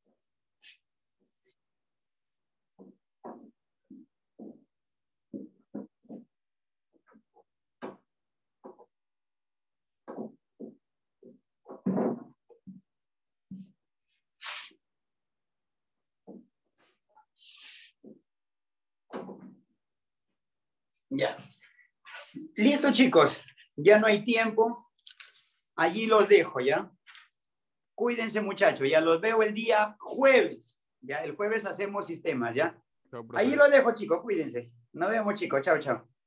Ya. Listo, chicos. Ya no hay tiempo. Allí los dejo, ¿ya? Cuídense, muchachos. Ya los veo el día jueves. Ya, el jueves hacemos sistemas, ¿ya? Allí los dejo, chicos. Cuídense. Nos vemos, chicos. Chao, chao.